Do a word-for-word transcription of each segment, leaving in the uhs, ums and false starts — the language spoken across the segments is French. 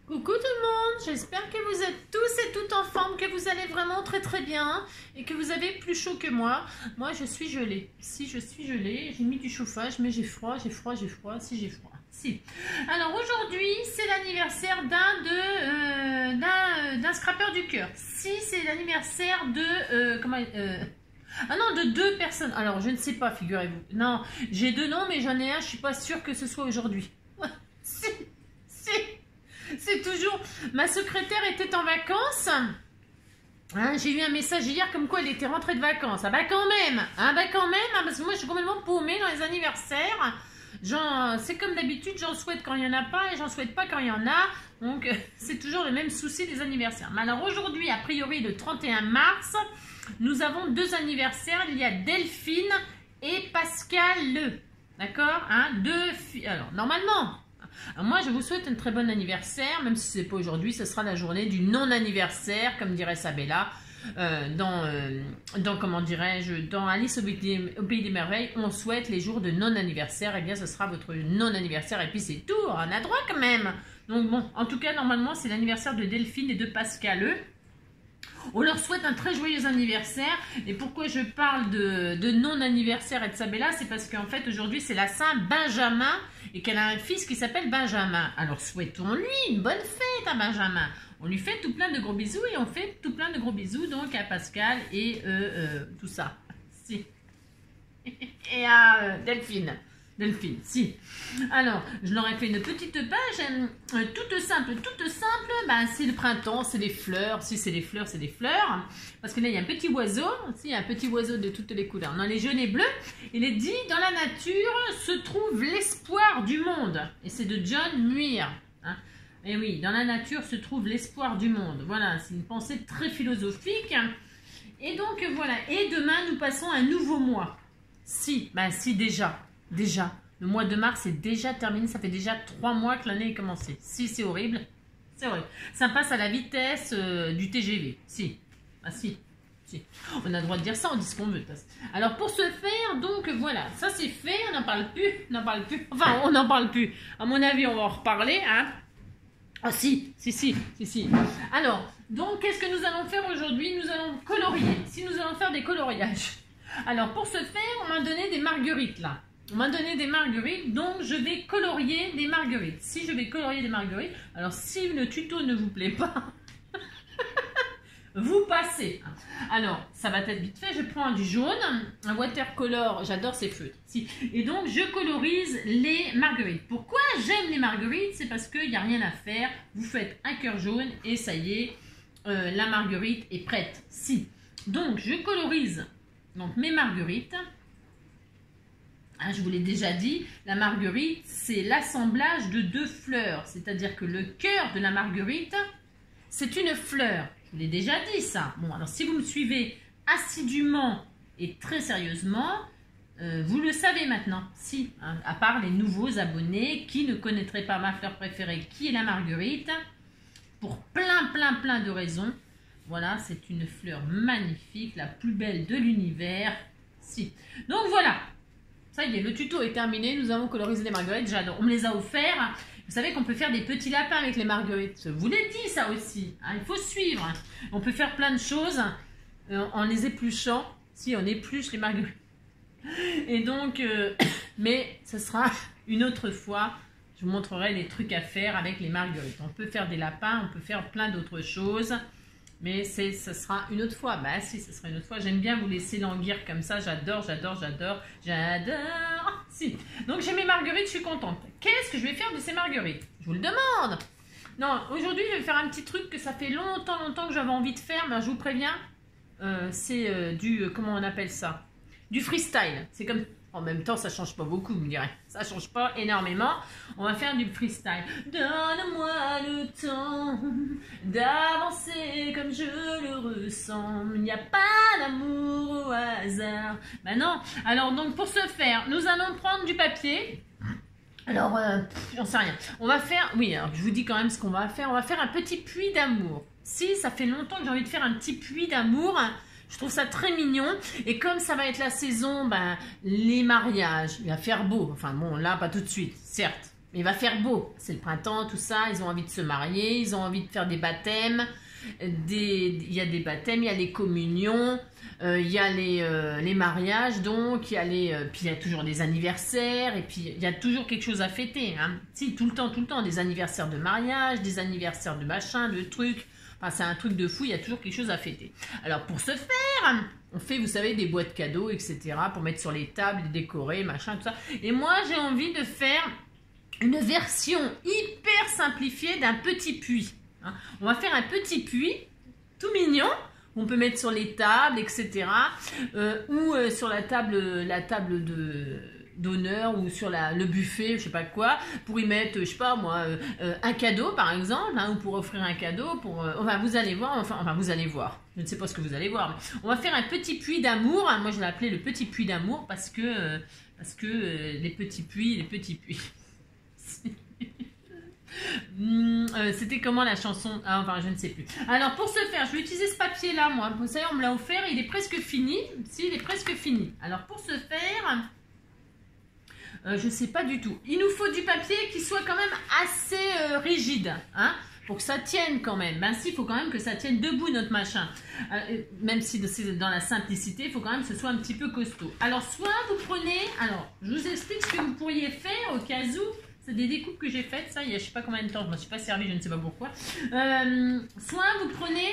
Coucou tout le monde, j'espère que vous êtes tous et toutes en forme, que vous allez vraiment très très bien et que vous avez plus chaud que moi. Moi je suis gelée, si je suis gelée, j'ai mis du chauffage mais j'ai froid, j'ai froid, j'ai froid, si j'ai froid, si. Alors aujourd'hui c'est l'anniversaire d'un de euh, d'un euh, d'un scrapper du cœur, si c'est l'anniversaire de... Euh, comment euh, Ah non, de deux personnes. Alors, je ne sais pas, figurez-vous. Non, j'ai deux noms, mais j'en ai un, je suis pas sûre que ce soit aujourd'hui. Si, si, c'est toujours... Ma secrétaire était en vacances. Hein, j'ai eu un message hier comme quoi elle était rentrée de vacances. Ah bah quand même, hein, bah quand même, hein, parce que moi je suis complètement paumée dans les anniversaires. C'est comme d'habitude, j'en souhaite quand il n'y en a pas et j'en souhaite pas quand il y en a. Donc, c'est toujours le même souci des anniversaires. Mais alors aujourd'hui, a priori, le trente et un mars... Nous avons deux anniversaires, il y a Delphine et Pascal Le. D'accord, hein, deux filles. Alors, normalement, alors moi, je vous souhaite un très bon anniversaire, même si ce n'est pas aujourd'hui, ce sera la journée du non-anniversaire, comme dirait Sabella, euh, dans, euh, dans, comment dirais-je, dans Alice au Pays, des, au Pays des Merveilles, on souhaite les jours de non-anniversaire, et eh bien, ce sera votre non-anniversaire, et puis c'est tout, on a droit quand même. Donc bon, en tout cas, normalement, c'est l'anniversaire de Delphine et de Pascal Le. On leur souhaite un très joyeux anniversaire. Et pourquoi je parle de, de non-anniversaire et de Sabella, c'est parce qu'en fait aujourd'hui c'est la Saint-Benjamin et qu'elle a un fils qui s'appelle Benjamin. Alors souhaitons-lui une bonne fête à Benjamin. On lui fait tout plein de gros bisous et on fait tout plein de gros bisous donc à Pascal et euh, euh, tout ça. Si. Et à euh, Delphine. Delphine, si. Alors, je leur ai fait une petite page, euh, toute simple, toute simple. Ben, c'est le printemps, c'est les fleurs. Si c'est les fleurs, c'est des fleurs. Parce que là, il y a un petit oiseau. Si, il y a un petit oiseau de toutes les couleurs. Dans les jaunes et bleus, il est dit, dans la nature se trouve l'espoir du monde. Et c'est de John Muir. Hein. Et oui, dans la nature se trouve l'espoir du monde. Voilà, c'est une pensée très philosophique. Et donc, voilà. Et demain, nous passons un nouveau mois. Si, ben si déjà. Déjà, le mois de mars est déjà terminé, ça fait déjà trois mois que l'année est commencée. Si, c'est horrible, c'est horrible. Ça passe à la vitesse euh, du T G V. Si, ah si, si. On a le droit de dire ça, on dit ce qu'on veut. Alors pour ce faire, donc voilà, ça c'est fait, on n'en parle plus, on n'en parle plus. Enfin, on n'en parle plus. À mon avis, on va en reparler, hein. Ah si, si, si, si, si. Alors, donc qu'est-ce que nous allons faire aujourd'hui? Nous allons colorier. Si nous allons faire des coloriages. Alors pour ce faire, on m'a donné des marguerites là. On m'a donné des marguerites, donc je vais colorier des marguerites. Si je vais colorier des marguerites, alors si le tuto ne vous plaît pas, vous passez. Alors, ça va être vite fait, je prends du jaune, un watercolor, j'adore ces feutres. Si. Et donc, je colorise les marguerites. Pourquoi j'aime les marguerites? C'est parce qu'il n'y a rien à faire. Vous faites un cœur jaune et ça y est, euh, la marguerite est prête. Si. Donc, je colorise donc, mes marguerites. Hein, je vous l'ai déjà dit, la marguerite, c'est l'assemblage de deux fleurs. C'est-à-dire que le cœur de la marguerite, c'est une fleur. Je vous l'ai déjà dit, ça. Bon, alors si vous me suivez assidûment et très sérieusement, euh, vous le savez maintenant. Si, hein, à part les nouveaux abonnés qui ne connaîtraient pas ma fleur préférée, qui est la marguerite, pour plein, plein, plein de raisons. Voilà, c'est une fleur magnifique, la plus belle de l'univers. Si. Donc voilà. Ça y est, le tuto est terminé, nous avons colorisé les marguerites, j'adore, on me les a offerts. Vous savez qu'on peut faire des petits lapins avec les marguerites, je vous l'ai dit ça aussi, hein, il faut suivre. On peut faire plein de choses euh, en les épluchant, si on épluche les marguerites. Et donc, euh, mais ce sera une autre fois, je vous montrerai les trucs à faire avec les marguerites. On peut faire des lapins, on peut faire plein d'autres choses. Mais ce sera une autre fois. Bah si, ce sera une autre fois. J'aime bien vous laisser languir comme ça. J'adore, j'adore, j'adore, j'adore. Si. Donc j'ai mes marguerites, je suis contente. Qu'est-ce que je vais faire de ces marguerites? Je vous le demande. Non, aujourd'hui, je vais faire un petit truc que ça fait longtemps, longtemps que j'avais envie de faire. Mais je vous préviens, euh, c'est euh, du, euh, comment on appelle ça? Du freestyle. C'est comme... En même temps, ça change pas beaucoup, vous me direz. Ça change pas énormément. On va faire du freestyle. Donne-moi le temps d'avancer comme je le ressens. Il n'y a pas d'amour au hasard. Ben non. Alors donc pour ce faire, nous allons prendre du papier. Alors, euh, j'en sais rien. On va faire, oui, alors je vous dis quand même ce qu'on va faire. On va faire un petit puits d'amour. Si, ça fait longtemps que j'ai envie de faire un petit puits d'amour. Je trouve ça très mignon. Et comme ça va être la saison, ben, les mariages, il va faire beau. Enfin bon, là, pas tout de suite, certes. Mais il va faire beau. C'est le printemps, tout ça. Ils ont envie de se marier. Ils ont envie de faire des baptêmes. Des, il y a des baptêmes, il y a les communions. Euh, il y a les, euh, les mariages, donc. Il y a les, euh, puis il y a toujours des anniversaires. Et puis il y a toujours quelque chose à fêter. Hein. Si, tout le temps, tout le temps. Des anniversaires de mariage, des anniversaires de machin, de trucs. Enfin, c'est un truc de fou. Il y a toujours quelque chose à fêter. Alors, pour ce faire... On fait, vous savez, des boîtes cadeaux, et cetera. Pour mettre sur les tables, décorer, machin, tout ça. Et moi, j'ai envie de faire une version hyper simplifiée d'un petit puits. Hein. On va faire un petit puits, tout mignon. On peut mettre sur les tables, et cetera. Euh, ou euh, sur la table, la table de... d'honneur ou sur la, le buffet, je sais pas quoi, pour y mettre, je sais pas moi, euh, euh, un cadeau par exemple, hein, ou pour offrir un cadeau, pour, euh, enfin vous allez voir, enfin, enfin vous allez voir, je ne sais pas ce que vous allez voir, mais on va faire un petit puits d'amour, hein, moi je l'ai appelé le petit puits d'amour parce que, euh, parce que euh, les petits puits, les petits puits. Hum, euh, c'était comment la chanson? Ah, enfin, je ne sais plus. Alors, pour ce faire, je vais utiliser ce papier-là, moi. Vous savez, on me l'a offert, il est presque fini. Si, il est presque fini. Alors, pour ce faire... Euh, je ne sais pas du tout. Il nous faut du papier qui soit quand même assez euh, rigide, hein, pour que ça tienne quand même. Ben si, il faut quand même que ça tienne debout notre machin. Euh, même si c'est dans la simplicité, il faut quand même que ce soit un petit peu costaud. Alors, soit vous prenez... Alors, je vous explique ce que vous pourriez faire au cas où. C'est des découpes que j'ai faites, ça, il y a je ne sais pas combien de temps. Je ne me suis pas servi, je ne sais pas pourquoi. Euh, soit vous prenez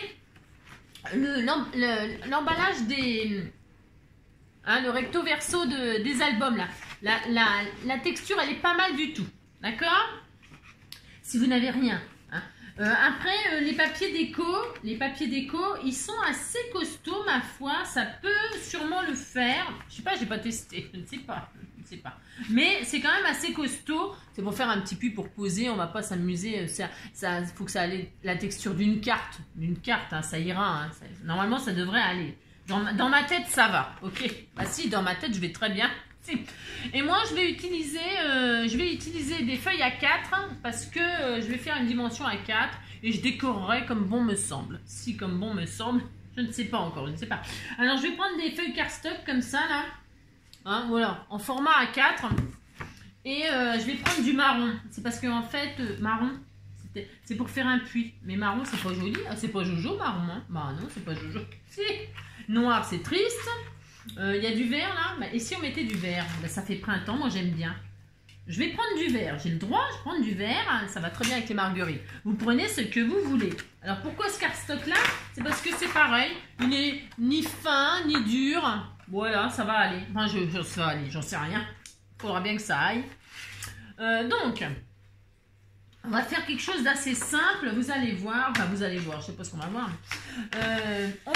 l'emballage le, des... Hein, le recto verso de, des albums là. La, la, la texture elle est pas mal du tout, d'accord? Si vous n'avez rien. Hein. Euh, après euh, les papiers déco, les papiers déco, ils sont assez costauds ma foi, ça peut sûrement le faire. Je sais pas, j'ai pas testé, je ne sais pas, je ne sais pas. Mais c'est quand même assez costaud. C'est pour faire un petit puits pour poser, on va pas s'amuser. Ça, ça faut que ça ait la texture d'une carte, d'une carte, hein, ça ira. Hein, ça, normalement ça devrait aller. Dans ma, dans ma tête, ça va. Ok. Bah si, dans ma tête, je vais très bien. Si. Et moi, je vais utiliser, euh, je vais utiliser des feuilles à quatre hein, parce que euh, je vais faire une dimension à quatre et je décorerai comme bon me semble. Si comme bon me semble, je ne sais pas encore, je ne sais pas. Alors, je vais prendre des feuilles cardstock comme ça là, hein, voilà, en format A quatre et euh, je vais prendre du marron. C'est parce que en fait, euh, marron. C'est pour faire un puits. Mais marron, c'est pas joli. Ah, c'est pas Jojo, marron. Hein. Bah non, c'est pas Jojo. Si. Noir, c'est triste. Il euh, y a du vert là. Bah, et si on mettait du vert? Bah, ça fait printemps, moi j'aime bien. Je vais prendre du vert. J'ai le droit, je prends du vert. Ça va très bien avec les marguerites. Vous prenez ce que vous voulez. Alors pourquoi ce cardstock là? C'est parce que c'est pareil. Il n'est ni fin, ni dur. Voilà, ça va aller. Enfin, je, je, ça va aller, j'en sais rien. Il faudra bien que ça aille. Euh, donc... On va faire quelque chose d'assez simple, vous allez voir, enfin vous allez voir, je ne sais pas ce qu'on va voir. Euh, on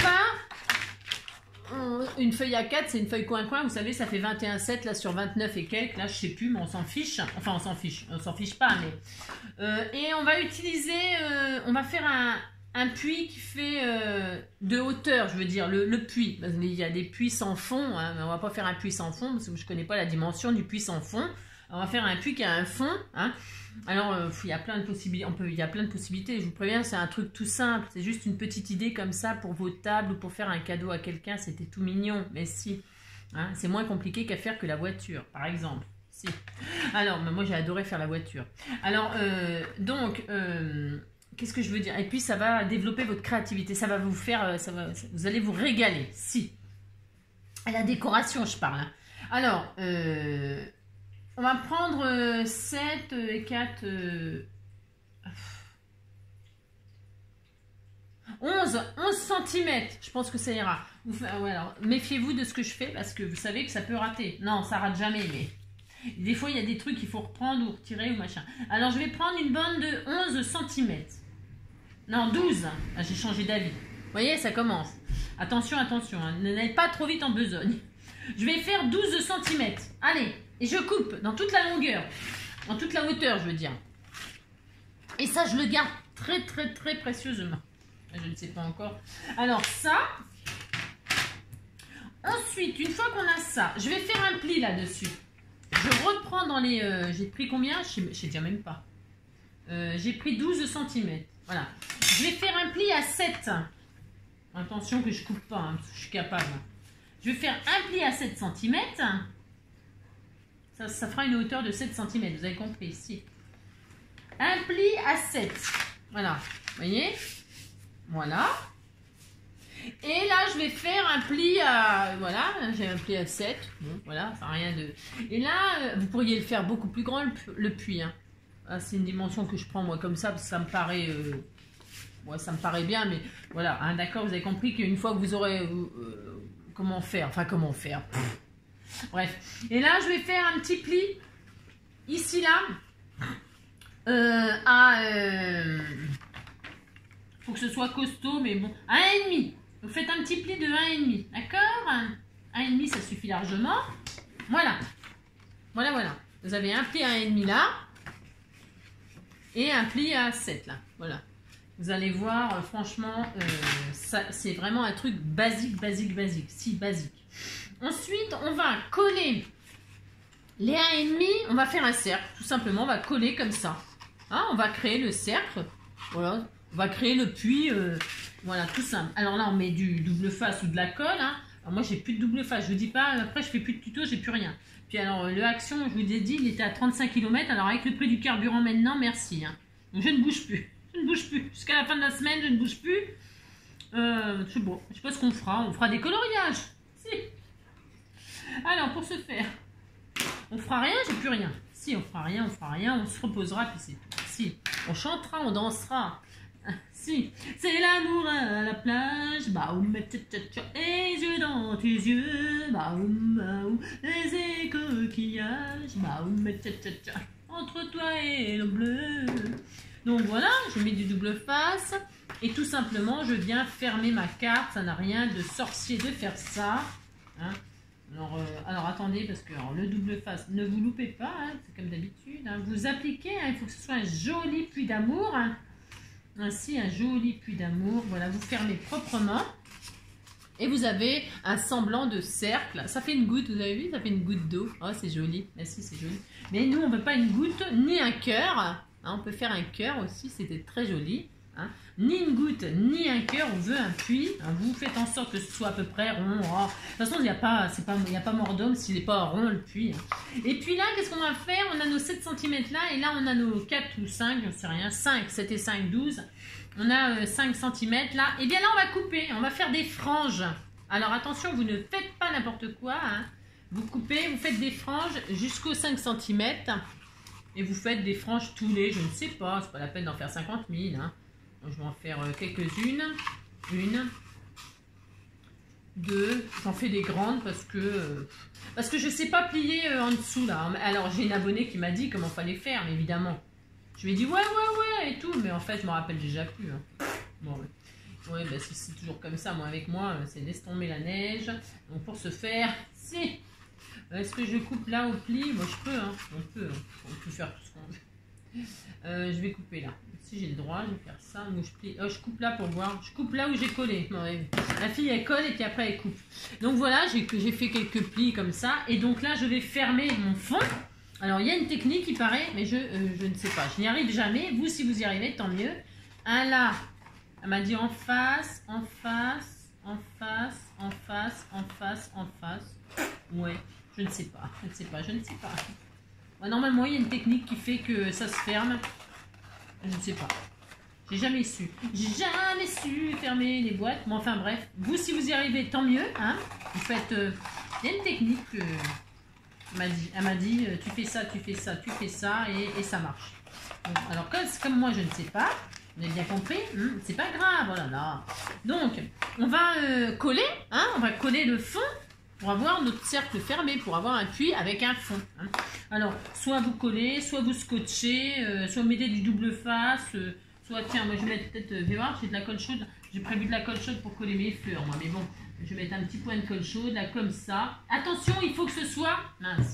va, une feuille A quatre, c'est une feuille coin-coin, vous savez, ça fait vingt et un sept là sur vingt-neuf et quelques, là je sais plus, mais on s'en fiche, enfin on s'en fiche, on s'en fiche pas, mais... Euh, et on va utiliser, euh, on va faire un, un puits qui fait euh, de hauteur, je veux dire, le, le puits. Il y a des puits sans fond, hein, mais on va pas faire un puits sans fond, parce que je ne connais pas la dimension du puits sans fond. On va faire un puits qui a un fond, hein. Alors, euh, il y a plein de possibilités, on peut, il y a plein de possibilités, je vous préviens, c'est un truc tout simple, c'est juste une petite idée comme ça pour vos tables ou pour faire un cadeau à quelqu'un, c'était tout mignon, mais si, hein, c'est moins compliqué qu'à faire que la voiture, par exemple, si. Alors, moi j'ai adoré faire la voiture. Alors, euh, donc, euh, qu'est-ce que je veux dire? Et puis, ça va développer votre créativité, ça va vous faire, ça va, vous allez vous régaler, si. À la décoration, je parle. Hein. Alors, euh... on va prendre euh, sept et quatre... Euh, onze centimètres. Je pense que ça ira. Ouais, alors, méfiez-vous de ce que je fais parce que vous savez que ça peut rater. Non, ça rate jamais, mais... Des fois, il y a des trucs qu'il faut reprendre ou retirer ou machin. Alors, je vais prendre une bande de onze centimètres. Non, douze. Ah, j'ai changé d'avis. Vous voyez, ça commence. Attention, attention. Hein, n'allez pas trop vite en besogne. Je vais faire douze centimètres. Allez. Et je coupe dans toute la longueur, dans toute la hauteur, je veux dire. Et ça, je le garde très, très, très précieusement. Je ne sais pas encore. Alors, ça. Ensuite, une fois qu'on a ça, je vais faire un pli là-dessus. Je reprends dans les... Euh, j'ai pris combien? Je ne sais déjà même pas. Euh, j'ai pris douze centimètres. Voilà. Je vais faire un pli à sept. Attention que je ne coupe pas, hein, parce que je suis capable. Je vais faire un pli à sept centimètres. Ça, ça fera une hauteur de sept centimètres, vous avez compris ici. un pli à sept. Voilà, vous voyez? Voilà. Et là, je vais faire un pli à... Voilà, j'ai un pli à sept. Bon, voilà, ça n'a rien de... Et là, vous pourriez le faire beaucoup plus grand, le, le puits. Hein. Ah, c'est une dimension que je prends, moi, comme ça, parce que ça me paraît... Euh... Ouais, ça me paraît bien, mais voilà. Hein, d'accord, vous avez compris qu'une fois que vous aurez... Euh, comment faire? Enfin, comment faire? Pff. Bref. Et là, je vais faire un petit pli, ici, là, euh, à... Euh... Faut que ce soit costaud, mais bon, à un virgule cinq. Vous faites un petit pli de un virgule cinq, d'accord? un virgule cinq, ça suffit largement. Voilà. Voilà, voilà. Vous avez un pli à un virgule cinq là. Et un pli à sept là. Voilà. Vous allez voir, euh, franchement, euh, c'est vraiment un truc basique, basique, basique. Si, basique. Ensuite, on va coller les un virgule cinq. On va faire un cercle. Tout simplement, on va coller comme ça. Hein, on va créer le cercle. Voilà. On va créer le puits. Euh, Voilà, tout simple. Alors là, on met du double face ou de la colle. Hein. Alors moi, j'ai plus de double face. Je vous dis pas, après, je fais plus de tuto, j'ai plus rien. Puis alors, le Action, je vous ai dit, il était à trente-cinq kilomètres. Alors avec le prix du carburant maintenant, merci. Hein. Donc, je ne bouge plus. Je ne bouge plus. Jusqu'à la fin de la semaine, je ne bouge plus. Euh, je sais bon, je sais pas ce qu'on fera. On fera des coloriages. Si. Alors, pour ce faire, on fera rien, j'ai plus rien. Si, on fera rien, on fera rien. On se reposera, puis c'est tout. Si, on chantera, on dansera. Si, c'est l'amour à la plage, baoum, les yeux dans tes yeux, baoum, baoum, les écoquillages, baoum, entre toi et le bleu. Donc voilà, je mets du double face et tout simplement je viens fermer ma carte, ça n'a rien de sorcier de faire ça. Hein. Alors, euh, alors attendez, parce que alors, le double face, ne vous loupez pas, hein, c'est comme d'habitude, hein, vous appliquez, hein, il faut que ce soit un joli puits d'amour. Hein. Ainsi, un joli puits d'amour. Voilà, vous fermez proprement. Et vous avez un semblant de cercle. Ça fait une goutte, vous avez vu? Ça fait une goutte d'eau. Oh, c'est joli. Merci, c'est joli. Mais nous, on ne veut pas une goutte, ni un cœur. Hein, on peut faire un cœur aussi, c'était très joli. Hein. Ni une goutte, ni un cœur, on veut un puits. Hein, vous faites en sorte que ce soit à peu près rond. Oh. De toute façon, il n'y a pas, c'est pas, il n'y a pas mort d'homme s'il n'est pas rond, le puits. Hein. Et puis là, qu'est-ce qu'on va faire? On a nos sept centimètres là, et là, on a nos quatre ou cinq, je ne sais rien, cinq, sept et cinq, douze. On a euh, cinq centimètres là. Et bien là, on va couper, on va faire des franges. Alors attention, vous ne faites pas n'importe quoi. Hein. Vous coupez, vous faites des franges jusqu'aux cinq centimètres. Et vous faites des franges tous les, je ne sais pas, c'est pas la peine d'en faire cinquante mille. Hein. Je vais en faire quelques-unes. Une. Deux. J'en fais des grandes parce que parce que je ne sais pas plier en dessous là. Alors j'ai une abonnée qui m'a dit comment fallait faire, mais évidemment. Je lui ai dit ouais, ouais, ouais et tout, mais en fait je me rappelle déjà plus. Hein. Bon, ouais, ouais bah, c'est toujours comme ça. Moi, avec moi, c'est laisse tomber la neige. Donc pour ce faire, si. Est-ce que je coupe là au pli? Moi je peux, hein. On peut, hein. On peut faire tout ce qu'on veut. Euh, je vais couper là. Si j'ai le droit, je vais faire ça. Moi, je, plie. Oh, je coupe là pour voir. Je coupe là où j'ai collé. Ouais. La fille elle colle et puis après elle coupe. Donc voilà, j'ai fait quelques plis comme ça. Et donc là, je vais fermer mon fond. Alors il y a une technique qui paraît, mais je, euh, je ne sais pas. Je n'y arrive jamais. Vous, si vous y arrivez, tant mieux. Un là, elle m'a dit en face, en face, en face, en face, en face, en face. Ouais, je ne sais pas. Je ne sais pas, je ne sais pas. Ouais, normalement, il y a une technique qui fait que ça se ferme. Je ne sais pas. J'ai jamais su. J'ai jamais su fermer les boîtes. Mais enfin bref, vous si vous y arrivez, tant mieux. Hein. Vous faites. Euh, il y a une technique que elle m'a dit. Elle m'a dit, tu fais ça, tu fais ça, tu fais ça et, et ça marche. Donc, alors comme, comme moi je ne sais pas, vous avez bien compris. Hein, c'est pas grave. Oh là là. Donc on va euh, coller. Hein, on va coller le fond. Pour avoir notre cercle fermé, pour avoir un puits avec un fond. Hein. Alors, soit vous collez, soit vous scotchez, euh, soit vous mettez du double face, euh, soit, tiens, moi je vais mettre peut-être, euh, vais voir, j'ai de la colle chaude, j'ai prévu de la colle chaude pour coller mes fleurs, moi, mais bon, je vais mettre un petit point de colle chaude, là, comme ça. Attention, il faut que ce soit, mince,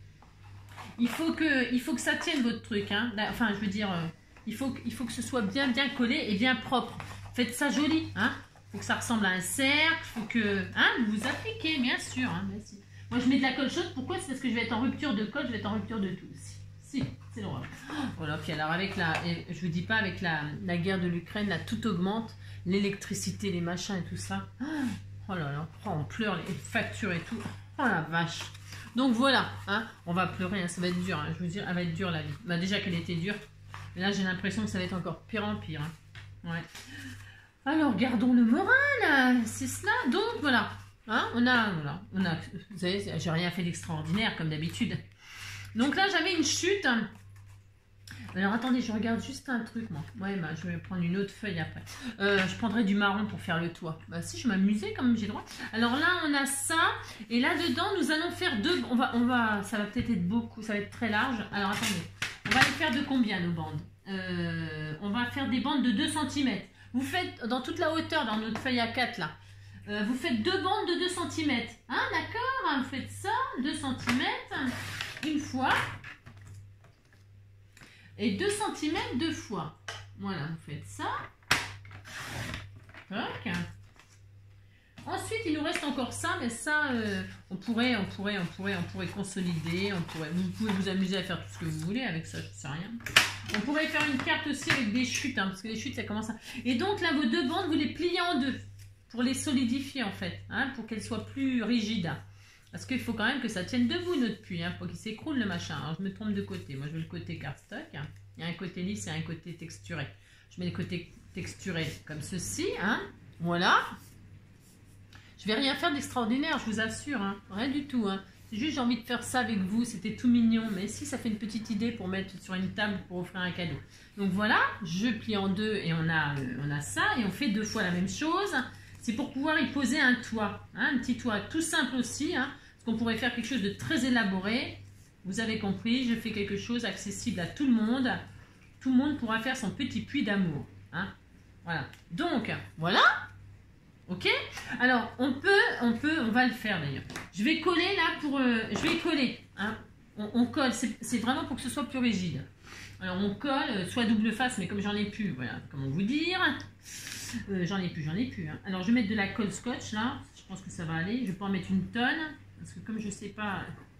il faut que, il faut que ça tienne votre truc, hein. Enfin, je veux dire, euh, il, faut, il faut que ce soit bien, bien collé et bien propre. Faites ça joli, hein. Faut que ça ressemble à un cercle, faut que... Hein, vous vous appliquez, bien sûr. Hein, merci. Moi, je mets de la colle chaude. Pourquoi? C'est parce que je vais être en rupture de colle, je vais être en rupture de tout. Si, si c'est l'horreur. Voilà, puis alors avec la... Je vous dis pas, avec la, la guerre de l'Ukraine, là, tout augmente. L'électricité, les machins et tout ça. Oh là là, oh, on pleure, les factures et tout. Oh la vache. Donc voilà, hein, on va pleurer, hein, ça va être dur. Hein, je vous dis, elle va être dure la vie. Bah, déjà qu'elle était dure. Et là, j'ai l'impression que ça va être encore pire en pire. Hein. Ouais. Alors, gardons le moral. C'est cela. Donc, voilà. Hein, on a, voilà. On a, vous savez, j'ai rien fait d'extraordinaire, comme d'habitude. Donc là, j'avais une chute. Alors, attendez, je regarde juste un truc, moi. Ouais, bah, je vais prendre une autre feuille après. Euh, je prendrai du marron pour faire le toit. Bah, si, je m'amusais comme j'ai le droit. Alors là, on a ça. Et là-dedans, nous allons faire deux... On va, on va, ça va peut-être être beaucoup. Ça va être très large. Alors, attendez. On va les faire de combien, nos bandes? euh, On va faire des bandes de deux centimètres. Vous faites, dans toute la hauteur, dans notre feuille A quatre, là, euh, vous faites deux bandes de deux centimètres. Hein, d'accord? Vous faites ça, deux centimètres, une fois. Et deux centimètres deux fois. Voilà, vous faites ça. Tac. Ensuite, il nous reste encore ça, mais ça, euh, on pourrait, on pourrait, on pourrait, on pourrait consolider. On pourrait, vous pouvez vous amuser à faire tout ce que vous voulez avec ça, je ne sais rien. On pourrait faire une carte aussi avec des chutes, hein, parce que les chutes, ça commence à... Et donc là, vos deux bandes, vous les pliez en deux pour les solidifier en fait, hein, pour qu'elles soient plus rigides. Parce qu'il faut quand même que ça tienne debout notre puits, hein, pour qu'il s'écroule le machin. Alors je me trompe de côté. Moi, je veux le côté cardstock. Hein. Il y a un côté lisse et un côté texturé. Je mets le côté texturé comme ceci. Hein. Voilà. Je vais rien faire d'extraordinaire, je vous assure. Hein. Rien du tout. Hein. C'est juste j'ai envie de faire ça avec vous. C'était tout mignon. Mais si, ça fait une petite idée pour mettre sur une table pour offrir un cadeau. Donc voilà, je plie en deux et on a, euh, on a ça. Et on fait deux fois la même chose. C'est pour pouvoir y poser un toit. Hein, un petit toit tout simple aussi. Hein, parce qu'on pourrait faire quelque chose de très élaboré. Vous avez compris, je fais quelque chose accessible à tout le monde. Tout le monde pourra faire son petit puits d'amour. Hein, voilà. Donc, voilà. Ok. Alors, on peut, on peut, on va le faire d'ailleurs. Je vais coller là pour... Euh, je vais coller. Hein. On, on colle, c'est vraiment pour que ce soit plus rigide. Alors, on colle, euh, soit double face, mais comme j'en ai plus, voilà, comment vous dire. Euh, j'en ai plus, j'en ai plus. Hein. Alors, je vais mettre de la colle scotch là. Je pense que ça va aller. Je vais pas en mettre une tonne. Parce que comme je sais pas...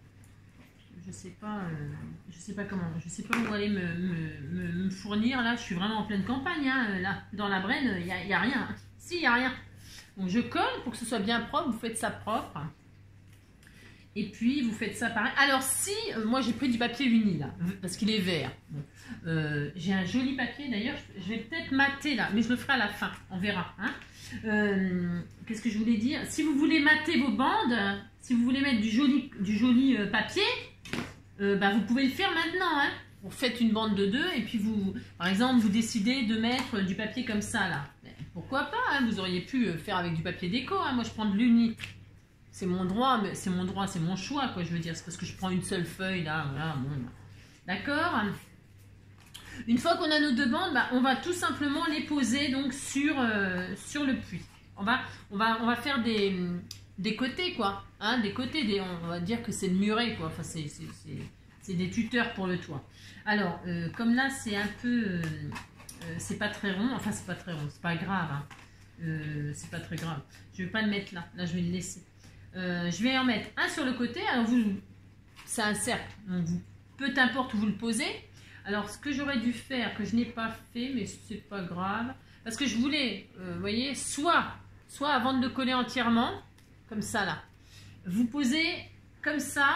Je sais pas, euh, je sais pas comment, je sais pas où aller me, me, me, me fournir. Là, je suis vraiment en pleine campagne. Hein, là, dans la Brenne, il n'y a, y a rien. Si, il n'y a rien. Donc je colle pour que ce soit bien propre, vous faites ça propre. Et puis vous faites ça pareil. Alors si, euh, moi j'ai pris du papier uni là, parce qu'il est vert. Bon. Euh, j'ai un joli papier d'ailleurs, je vais peut-être mater là, mais je le ferai à la fin, on verra. Hein. Euh, Qu'est-ce que je voulais dire? Si vous voulez mater vos bandes, si vous voulez mettre du joli, du joli euh, papier, euh, bah, vous pouvez le faire maintenant. Hein. Vous faites une bande de deux et puis vous, par exemple, vous décidez de mettre du papier comme ça là. Pourquoi pas, hein, vous auriez pu faire avec du papier déco. Hein. Moi, je prends de l'uni. C'est mon droit, mais c'est mon droit, c'est mon choix, quoi. Je veux dire, c'est parce que je prends une seule feuille là. Voilà, bon. D'accord. Une fois qu'on a nos deux bandes, bah, on va tout simplement les poser donc sur euh, sur le puits. On va on va on va faire des des côtés quoi, hein, des côtés. Des, on va dire que c'est le muret quoi. Enfin, c'est c'est des tuteurs pour le toit. Alors, euh, comme là, c'est un peu euh, Euh, c'est pas très rond, enfin c'est pas très rond, c'est pas grave, hein. euh, c'est pas très grave. Je vais pas le mettre là, là je vais le laisser. Euh, je vais en mettre un sur le côté, alors vous, c'est un cercle, donc vous, peu importe où vous le posez. Alors ce que j'aurais dû faire, que je n'ai pas fait, mais c'est pas grave, parce que je voulais, euh, vous voyez, soit, soit avant de le coller entièrement, comme ça là, vous posez comme ça,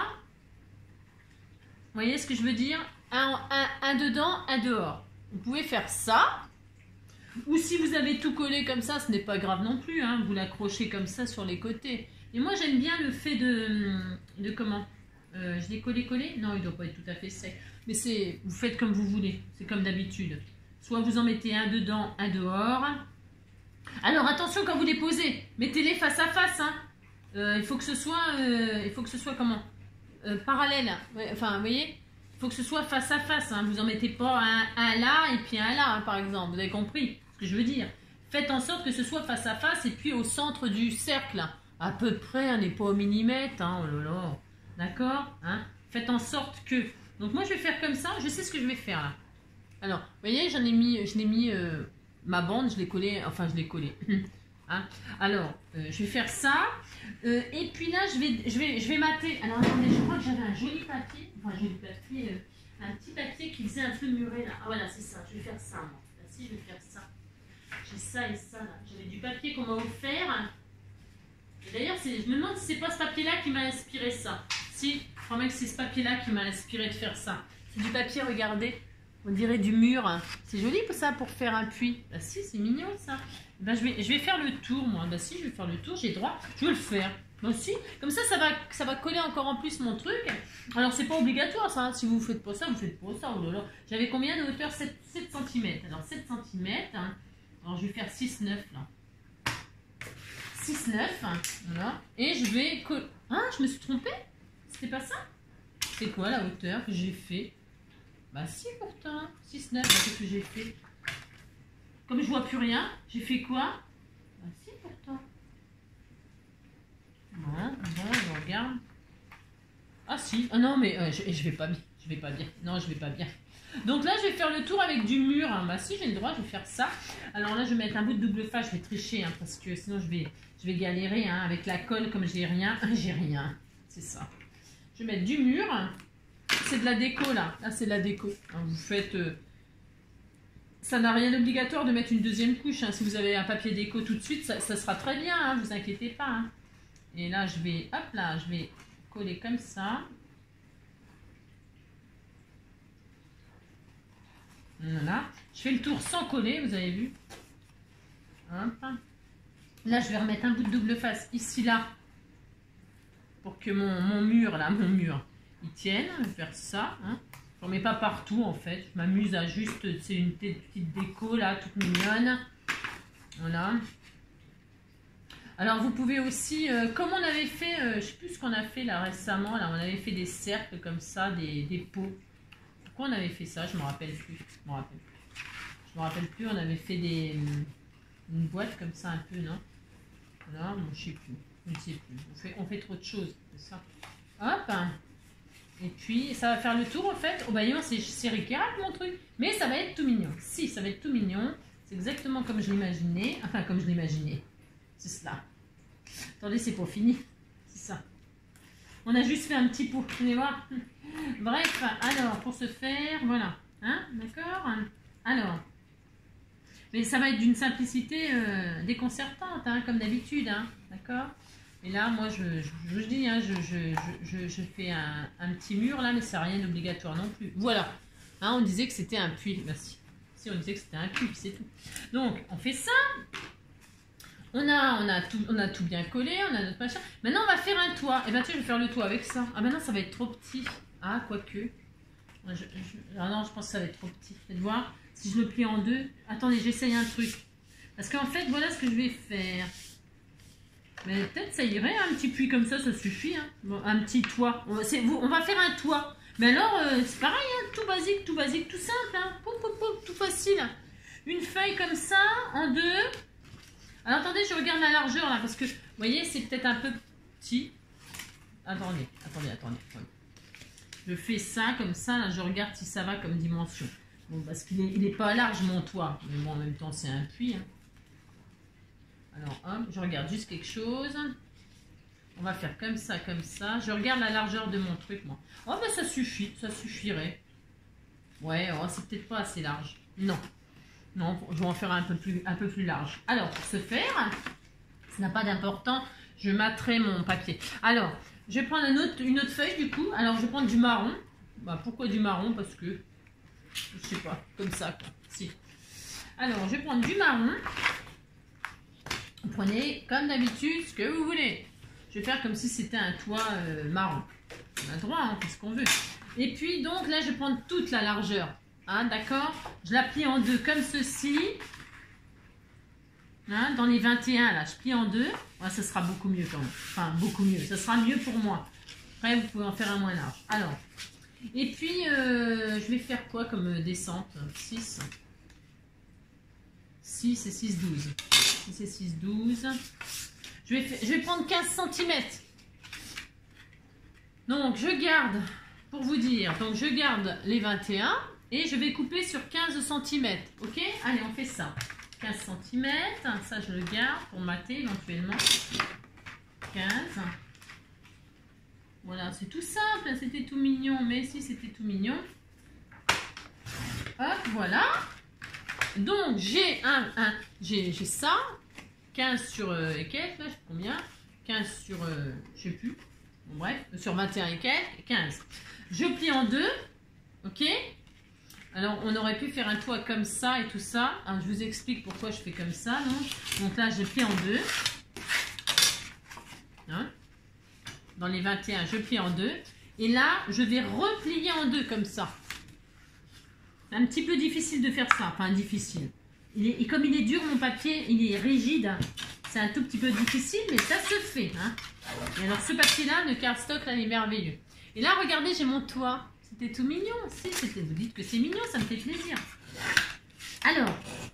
vous voyez ce que je veux dire, un, un, un dedans, un dehors. Vous pouvez faire ça, ou si vous avez tout collé comme ça, ce n'est pas grave non plus, hein, vous l'accrochez comme ça sur les côtés. Et moi j'aime bien le fait de, de comment euh, je l'ai collé collé, non il ne doit pas être tout à fait sec, mais c'est, vous faites comme vous voulez, c'est comme d'habitude. Soit vous en mettez un dedans, un dehors. Alors attention quand vous les posez, mettez-les face à face, hein. euh, il faut que ce soit, euh, il faut que ce soit comment euh, parallèle, ouais, enfin vous voyez. Il faut que ce soit face à face, hein. Vous en mettez pas un, un là et puis un là, hein, par exemple. Vous avez compris ce que je veux dire. Faites en sorte que ce soit face à face et puis au centre du cercle. À peu près, on n'est pas au millimètre. Hein, oh là là. D'accord, hein. Faites en sorte que... Donc moi, je vais faire comme ça. Je sais ce que je vais faire là. Alors, vous voyez, j'en ai mis, je l'ai mis euh, ma bande, je l'ai collée, enfin je l'ai collée. Hein. Alors, euh, je vais faire ça. Euh, et puis là, je vais, je vais, je vais mater. Alors, attendez, je crois que j'avais un joli papier. Enfin, joli papier. Euh, un petit papier qui faisait un peu muret là. Ah, voilà, c'est ça. Je vais faire ça, moi. Là, si, je vais faire ça. J'ai ça et ça là. J'avais du papier qu'on m'a offert. Et d'ailleurs, je me demande si c'est pas ce papier-là qui m'a inspiré ça. Si, je crois même que c'est ce papier-là qui m'a inspiré de faire ça. C'est du papier, regardez. On dirait du mur. C'est joli pour ça, pour faire un puits. Bah si, c'est mignon ça. Ben, je, vais, je vais faire le tour, moi. Bah si, je vais faire le tour, j'ai droit. Je vais le faire. Bah si, comme ça, ça va, ça va coller encore en plus mon truc. Alors, c'est pas obligatoire ça. Hein. Si vous faites pas ça, vous faites pas ça. Oh là là. J'avais combien de hauteur? sept centimètres. Alors, sept centimètres. Hein. Alors, je vais faire six neuf là. six neuf. Hein. Voilà. Et je vais coller. Ah, je me suis trompée. C'était pas ça? C'est quoi la hauteur que j'ai fait? Bah si, pourtant. six neuf, qu'est-ce que j'ai fait? Comme je vois plus rien, j'ai fait quoi? Bah si, pourtant. Bon, bon, je regarde. Ah si, ah non, mais euh, je, je vais pas bien. Je vais pas bien. Non, je vais pas bien. Donc là, je vais faire le tour avec du mur. Hein. Bah si, j'ai le droit, je vais faire ça. Alors là, je vais mettre un bout de double face. Je vais tricher, hein, parce que sinon, je vais, je vais galérer. Hein, avec la colle, comme j'ai rien. J'ai rien. C'est ça. Je vais mettre du mur. C'est de la déco, là. Là, c'est de la déco. Hein, vous faites... Euh, ça n'a rien d'obligatoire de mettre une deuxième couche. Hein. Si vous avez un papier déco tout de suite, ça, ça sera très bien. Hein, vous inquiétez pas. Hein. Et là, je vais... Hop là, je vais coller comme ça. Voilà. Je fais le tour sans coller, vous avez vu. Hop. Là, je vais remettre un bout de double face ici, là. Pour que mon, mon mur, là, mon mur, il tienne. Je vais faire ça. Hein. Je ne remets pas partout, en fait. Je m'amuse à juste, c'est une petite déco, là, toute mignonne. Voilà. Alors, vous pouvez aussi, euh, comme on avait fait, euh, je ne sais plus ce qu'on a fait, là, récemment. Là, on avait fait des cercles comme ça, des, des pots. Pourquoi on avait fait ça? Je ne me rappelle plus. Je me rappelle plus. Je me rappelle plus. On avait fait des, une boîte comme ça, un peu, non? Voilà, bon, je ne sais plus. Je ne sais plus. On fait, on fait trop de choses, c'est ça. Hop. Et puis, ça va faire le tour, en fait. Oh, bah, c'est Ricky-Rac, mon truc. Mais ça va être tout mignon. Si, ça va être tout mignon. C'est exactement comme je l'imaginais. Enfin, comme je l'imaginais. C'est cela. Attendez, c'est pas fini. C'est ça. On a juste fait un petit pot. Vous allez voir. Bref, alors, pour ce faire, voilà. Hein, d'accord? Alors. Mais ça va être d'une simplicité euh, déconcertante, hein, comme d'habitude. Hein, d'accord? Et là, moi, je, je, je vous dis, hein, je, je, je, je fais un, un petit mur, là, mais ça n'a rien d'obligatoire non plus. Voilà. Hein, on disait que c'était un puits. Merci. Si, on disait que c'était un puits, c'est tout. Donc, on fait ça. On a, on, a tout, on a tout bien collé, on a notre machin. Maintenant, on va faire un toit. Et bien, tu sais, je vais faire le toit avec ça. Ah, ben non, ça va être trop petit. Ah, quoique. Je, je, ah non, je pense que ça va être trop petit. Faites voir. Si je le plie en deux. Attendez, j'essaye un truc. Parce qu'en fait, voilà ce que je vais faire. Mais peut-être ça irait, un petit puits comme ça, ça suffit. Hein. Bon, un petit toit. On va, on va faire un toit. Mais alors, euh, c'est pareil, hein, tout basique, tout basique, tout simple. Hein. Poum, poum, poum, tout facile. Une feuille comme ça, en deux. Alors, attendez, je regarde la largeur, là, parce que, vous voyez, c'est peut-être un peu petit. Attendez, attendez, attendez, attendez. Je fais ça, comme ça, là, je regarde si ça va comme dimension. Bon, parce qu'il n'est il est pas large, mon toit. Mais bon, en même temps, c'est un puits. Hein. Alors, hop, je regarde juste quelque chose. On va faire comme ça, comme ça. Je regarde la largeur de mon truc, moi. Oh, ben, ça suffit, ça suffirait. Ouais, oh, c'est peut-être pas assez large. Non. Non, je vais en faire un peu plus, un peu plus large. Alors, pour ce faire, ça n'a pas d'important, je mâterai mon papier. Alors, je vais prendre un autre, une autre feuille, du coup. Alors, je vais prendre du marron. Bah, pourquoi du marron? Parce que, je sais pas, comme ça, quoi. Si. Alors, je vais prendre du marron. Vous prenez, comme d'habitude, ce que vous voulez. Je vais faire comme si c'était un toit euh, marron. On a le droit, hein, c'est ce qu'on veut. Et puis, donc, là, je vais prendre toute la largeur. Hein, d'accord? Je la plie en deux comme ceci. Hein, dans les vingt et un, là, je plie en deux. Ouais, ça sera beaucoup mieux quand même. Enfin, beaucoup mieux. Ça sera mieux pour moi. Après, vous pouvez en faire un moins large. Alors, et puis, euh, je vais faire quoi comme descente? six. six et six, douze. six et six, douze. Je vais, je vais prendre quinze centimètres. Donc, je garde, pour vous dire, donc je garde les vingt et un. Et je vais couper sur quinze centimètres. Ok? Allez, on fait ça. quinze centimètres. Ça, je le garde pour mater éventuellement. quinze. Voilà, c'est tout simple. C'était tout mignon. Mais si, c'était tout mignon. Hop, voilà. Donc, j'ai un, un j'ai ça. quinze sur euh, et quelques. Là, je sais combien. quinze sur, euh, je sais plus. Bon, bref, sur vingt et un et quelques. quinze. Je plie en deux. Ok? Alors, on aurait pu faire un toit comme ça et tout ça. Alors, je vous explique pourquoi je fais comme ça. Donc, donc là, je plie en deux. Hein? Dans les vingt et un, je plie en deux. Et là, je vais replier en deux comme ça. C'est un petit peu difficile de faire ça. Enfin, difficile. Il est, et comme il est dur, mon papier, il est rigide. C'est un tout petit peu difficile, mais ça se fait. Hein? Et alors, ce papier-là, le cardstock, là, il est merveilleux. Et là, regardez, j'ai mon toit. C'était tout mignon. Si, c'était. Vous dites que c'est mignon, ça me fait plaisir. Alors,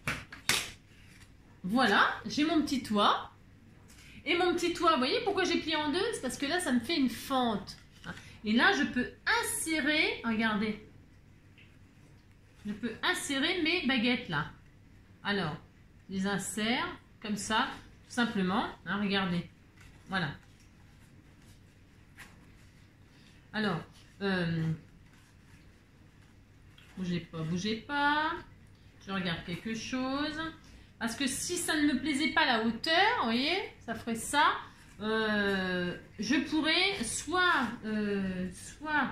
voilà, j'ai mon petit toit. Et mon petit toit, vous voyez pourquoi j'ai plié en deux? C'est parce que là, ça me fait une fente. Et là, je peux insérer, regardez. Je peux insérer mes baguettes là. Alors, je les insère comme ça, tout simplement. Hein, regardez. Voilà. Alors, euh, bougez pas, bougez pas. Je regarde quelque chose. Parce que si ça ne me plaisait pas la hauteur, vous voyez, ça ferait ça. Euh, je pourrais soit, euh, soit,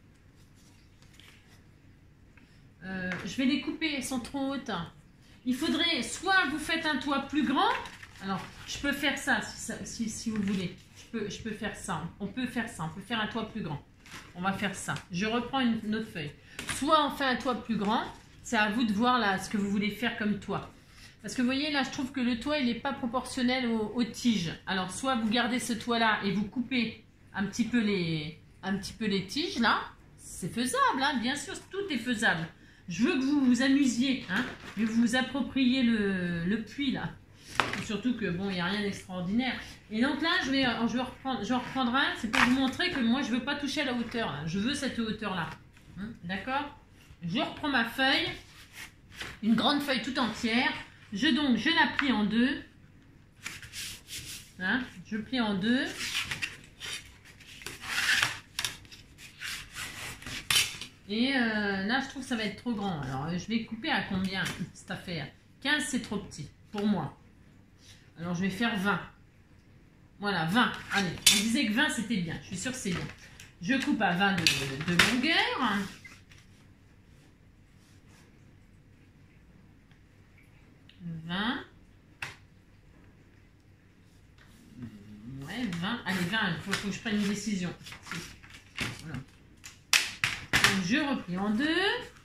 euh, je vais les couper, elles sont trop hautes. Il faudrait, soit vous faites un toit plus grand. Alors, je peux faire ça si, ça, si, si vous voulez. Je peux, je peux faire ça. On peut faire ça. On peut faire un toit plus grand. On va faire ça. Je reprends une, une autre feuille. Soit on fait un toit plus grand. C'est à vous de voir là ce que vous voulez faire comme toit. Parce que vous voyez, là, je trouve que le toit, il n'est pas proportionnel aux, aux tiges. Alors, soit vous gardez ce toit-là et vous coupez un petit peu les, un petit peu les tiges, là. C'est faisable, hein, bien sûr, tout est faisable. Je veux que vous vous amusiez, hein, que vous vous appropriez le, le puits, là. Et surtout que, bon, il n'y a rien d'extraordinaire. Et donc là, je vais, je vais reprendre, je vais reprendre un, c'est pour vous montrer que moi, je ne veux pas toucher à la hauteur, là. Je veux cette hauteur-là. Hein, d'accord? Je reprends ma feuille, une grande feuille tout entière. Je, donc, je la plie en deux. Hein, je plie en deux. Et euh, là, je trouve que ça va être trop grand. Alors, je vais couper à combien cette affaire? quinze, c'est trop petit pour moi. Alors, je vais faire vingt. Voilà, vingt. Allez, on disait que vingt, c'était bien. Je suis sûre que c'est bien. Je coupe à vingt de, de, de longueur. vingt. Ouais, vingt. Allez, vingt, il faut, faut que je prenne une décision. Voilà. Donc, je replie en deux.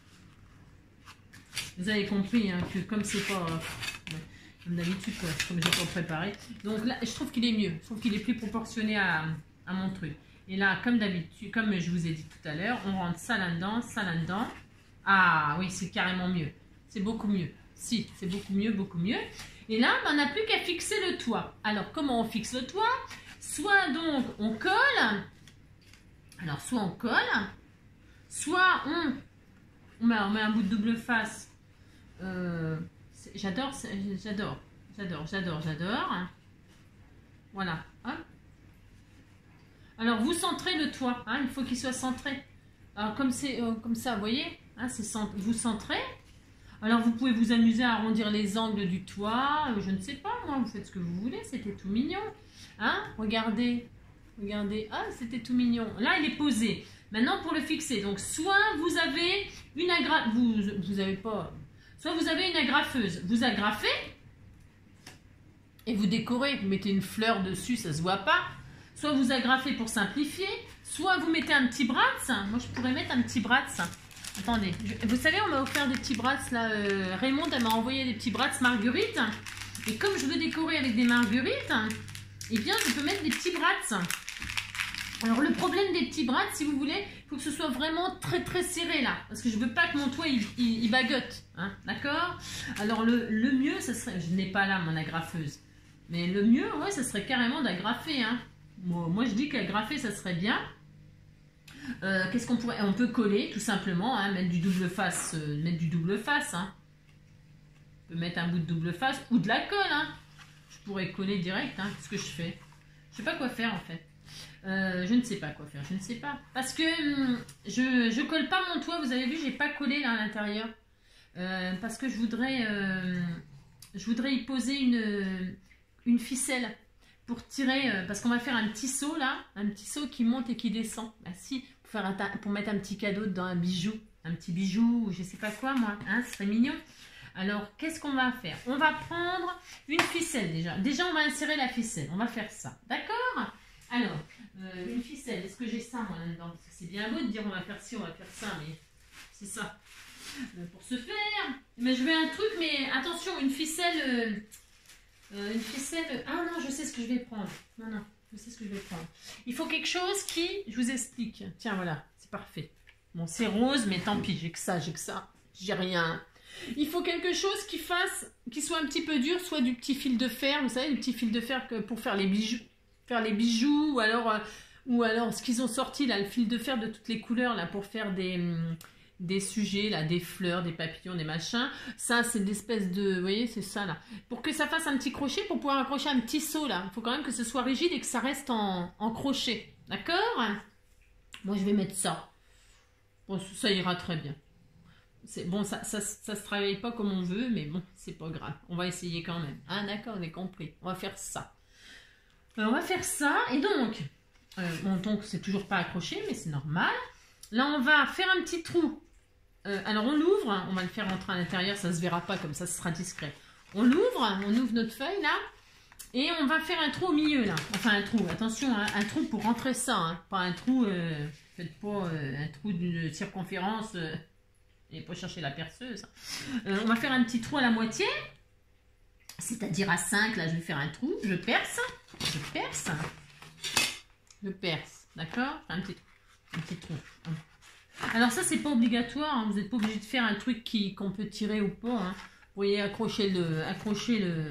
Vous avez compris hein, que comme c'est pas... Euh, comme d'habitude, comme j'ai pas préparé. Donc là, je trouve qu'il est mieux. Je trouve qu'il est plus proportionné à, à mon truc. Et là, comme d'habitude, comme je vous ai dit tout à l'heure, on rentre ça là-dedans, ça là-dedans. Ah oui, c'est carrément mieux. C'est beaucoup mieux. Si, c'est beaucoup mieux, beaucoup mieux. Et là, on n'a plus qu'à fixer le toit. Alors, comment on fixe le toit? Soit donc, on colle. Alors, soit on colle. Soit on, on, met, on met un bout de double face. Euh, j'adore, j'adore, j'adore, j'adore, j'adore. Voilà. Hein? Alors, vous centrez le toit. Hein, il faut qu'il soit centré. Alors, comme, euh, comme ça, vous voyez, hein, cent vous centrez. Alors, vous pouvez vous amuser à arrondir les angles du toit. Euh, je ne sais pas, moi, vous faites ce que vous voulez. C'était tout mignon. Hein? Regardez. Regardez. Ah, c'était tout mignon. Là, il est posé. Maintenant, pour le fixer. Donc, soit vous avez une agra... Vous, vous avez pas... Soit vous avez une agrafeuse. Vous agrafez. Et vous décorez. Vous mettez une fleur dessus, ça se voit pas. Soit vous agrafez pour simplifier. Soit vous mettez un petit bratz. Moi, je pourrais mettre un petit bratz. Attendez, je, vous savez, on m'a offert des petits bratz là. Euh, Raymond, elle m'a envoyé des petits bratz marguerites. Et comme je veux décorer avec des marguerites, eh bien, je peux mettre des petits bratz. Alors, le problème des petits bratz, si vous voulez, il faut que ce soit vraiment très très serré là. Parce que je veux pas que mon toit il, il, il bagote. Hein, d'accord? Alors, le, le mieux, ça serait. Je n'ai pas là mon agrafeuse. Mais le mieux, ouais, ça serait carrément d'agrafer. Hein. Moi, moi, je dis qu'agrafer, ça serait bien. Euh, Qu'est-ce qu'on pourrait... On peut coller, tout simplement, hein, mettre du double face. Euh, mettre du double face. Hein. On peut mettre un bout de double face ou de la colle. Hein. Je pourrais coller direct. Hein. Qu'est-ce que je fais? Je sais pas quoi faire, en fait. Euh, je ne sais pas quoi faire. Je ne sais pas. Parce que hum, je, je colle pas mon toit. Vous avez vu, j'ai pas collé là à l'intérieur. Euh, parce que je voudrais... Euh, je voudrais y poser une, une ficelle. Pour tirer, euh, parce qu'on va faire un petit seau là, un petit seau qui monte et qui descend. Bah si, pour, faire un, pour mettre un petit cadeau dans un bijou, un petit bijou, je sais pas quoi moi, hein, ce serait mignon. Alors, qu'est-ce qu'on va faire? On va prendre une ficelle déjà. Déjà, on va insérer la ficelle. On va faire ça. D'accord? Alors, euh, une ficelle. Est-ce que j'ai ça, moi, là-dedans? Parce que c'est bien beau de dire on va faire ci, on va faire ça, mais c'est ça. Euh, pour ce faire, mais je veux un truc, mais attention, une ficelle... Euh, euh, une ficelle... Ah non, je sais ce que je vais prendre. Non, non, je sais ce que je vais prendre. Il faut quelque chose qui... Je vous explique. Tiens, voilà, c'est parfait. Bon, c'est rose, mais tant pis, j'ai que ça, j'ai que ça. J'ai rien. Il faut quelque chose qui fasse, qui soit un petit peu dur, soit du petit fil de fer, vous savez, du petit fil de fer que pour faire les bijoux, faire les bijoux, ou alors, euh, ou alors ce qu'ils ont sorti là, le fil de fer de toutes les couleurs là pour faire des, des sujets là, des fleurs, des papillons, des machins. Ça, c'est l'espèce de, vous voyez, c'est ça là. Pour que ça fasse un petit crochet, pour pouvoir accrocher un petit seau là, il faut quand même que ce soit rigide et que ça reste en, en crochet, d'accord? Moi, je vais mettre ça. Bon, ça ira très bien. Bon, ça, ça, ça se travaille pas comme on veut, mais bon, c'est pas grave. On va essayer quand même. Ah, d'accord, on est compris. On va faire ça. Alors, on va faire ça. Et donc, euh, bon, donc, c'est toujours pas accroché, mais c'est normal. Là, on va faire un petit trou. Euh, alors, on l'ouvre. Hein, on va le faire rentrer à l'intérieur. Ça se verra pas, comme ça, ce sera discret. On l'ouvre. On ouvre notre feuille, là. Et on va faire un trou au milieu, là. Enfin, un trou. Attention, hein, un trou pour rentrer ça. Hein, pas un trou... Euh, faites pas euh, un trou d'une circonférence... Euh, et pas chercher la perceuse. Euh, on va faire un petit trou à la moitié. C'est-à-dire à cinq, là, je vais faire un trou. Je perce. Je perce. Je perce. D'accord? Un petit, un petit trou. Alors ça, c'est pas obligatoire. Hein. Vous n'êtes pas obligé de faire un truc qui qu'on peut tirer ou pas. Hein. Vous voyez, accrocher le... Accrocher le...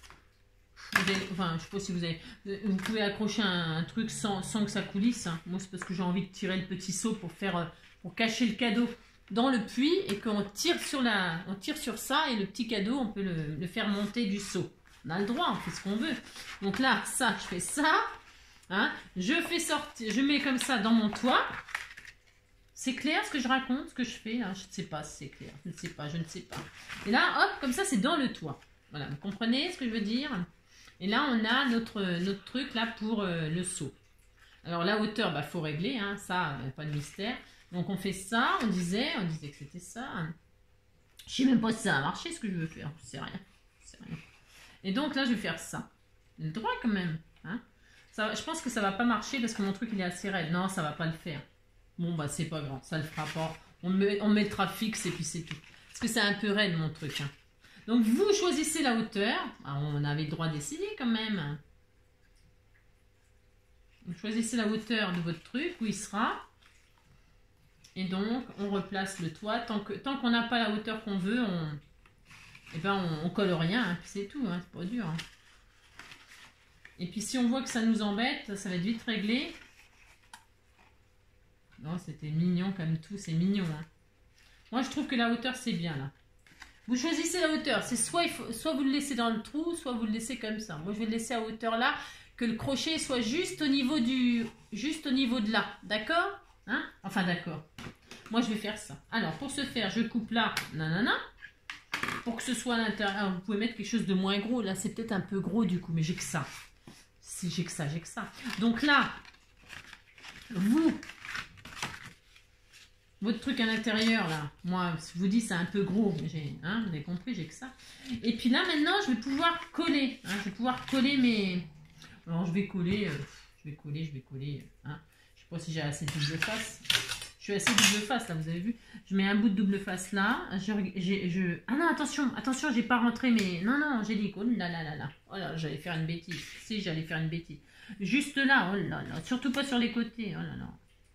Enfin, je sais pas si vous avez... Vous pouvez accrocher un, un truc sans, sans que ça coulisse. Hein. Moi, c'est parce que j'ai envie de tirer le petit seau pour faire... Pour cacher le cadeau dans le puits et qu'on tire sur la, on tire sur ça et le petit cadeau, on peut le, le faire monter du seau. On a le droit, on fait ce qu'on veut. Donc là, ça, je fais ça. Hein, je fais sortir, je mets comme ça dans mon toit. C'est clair ce que je raconte, ce que je fais hein, je ne sais pas si c'est clair. Je ne sais pas, je ne sais pas. Et là, hop, comme ça, c'est dans le toit. Voilà, vous comprenez ce que je veux dire? Et là, on a notre, notre truc là pour euh, le seau. Alors la hauteur, bah faut régler, hein, ça, pas de mystère. Donc on fait ça, on disait, on disait que c'était ça. Je sais même pas si ça a marché ce que je veux faire, je sais rien. Je sais rien. Et donc là je vais faire ça. Le droit quand même. Hein. Ça, je pense que ça va pas marcher parce que mon truc il est assez raide. Non, ça va pas le faire. Bon bah c'est pas grave, ça le fera pas. On, met, on mettra fixe et puis c'est tout. Parce que c'est un peu raide mon truc. Hein. Donc vous choisissez la hauteur. Ah, on avait le droit de décider quand même. Vous choisissez la hauteur de votre truc, où il sera. Et donc, on replace le toit. Tant que tant qu'on n'a pas la hauteur qu'on veut, on eh ben, on, on colle rien. Hein, c'est tout, hein, c'est pas dur. Hein. Et puis, si on voit que ça nous embête, ça va être vite réglé. Non, c'était mignon comme tout, c'est mignon. Hein. Moi, je trouve que la hauteur, c'est bien, là. Vous choisissez la hauteur. C'est soit, il faut, soit vous le laissez dans le trou, soit vous le laissez comme ça. Moi, je vais le laisser à hauteur là. Que le crochet soit juste au niveau du, juste au niveau de là, d'accord? Hein? Enfin d'accord. Moi je vais faire ça. Alors pour ce faire, je coupe là, nanana, pour que ce soit à l'intérieur. Vous pouvez mettre quelque chose de moins gros. Là c'est peut-être un peu gros du coup, mais j'ai que ça. Si j'ai que ça, j'ai que ça. Donc là, vous, votre truc à l'intérieur là, moi je vous dis c'est un peu gros, mais j'ai, hein, vous avez compris, j'ai que ça. Et puis là maintenant, je vais pouvoir coller. Hein, je vais pouvoir coller mes. Alors je vais coller, euh, je vais coller, je vais coller. Hein. Je sais pas si j'ai assez de double face. Je suis assez double face là, vous avez vu. Je mets un bout de double face là. Je, j'ai, je... Ah non, attention, attention, j'ai pas rentré mes... Non, non, j'ai dit, oh là là là là. Oh là, j'allais faire une bêtise. Si, j'allais faire une bêtise. Juste là, oh là là. Surtout pas sur les côtés, oh là là.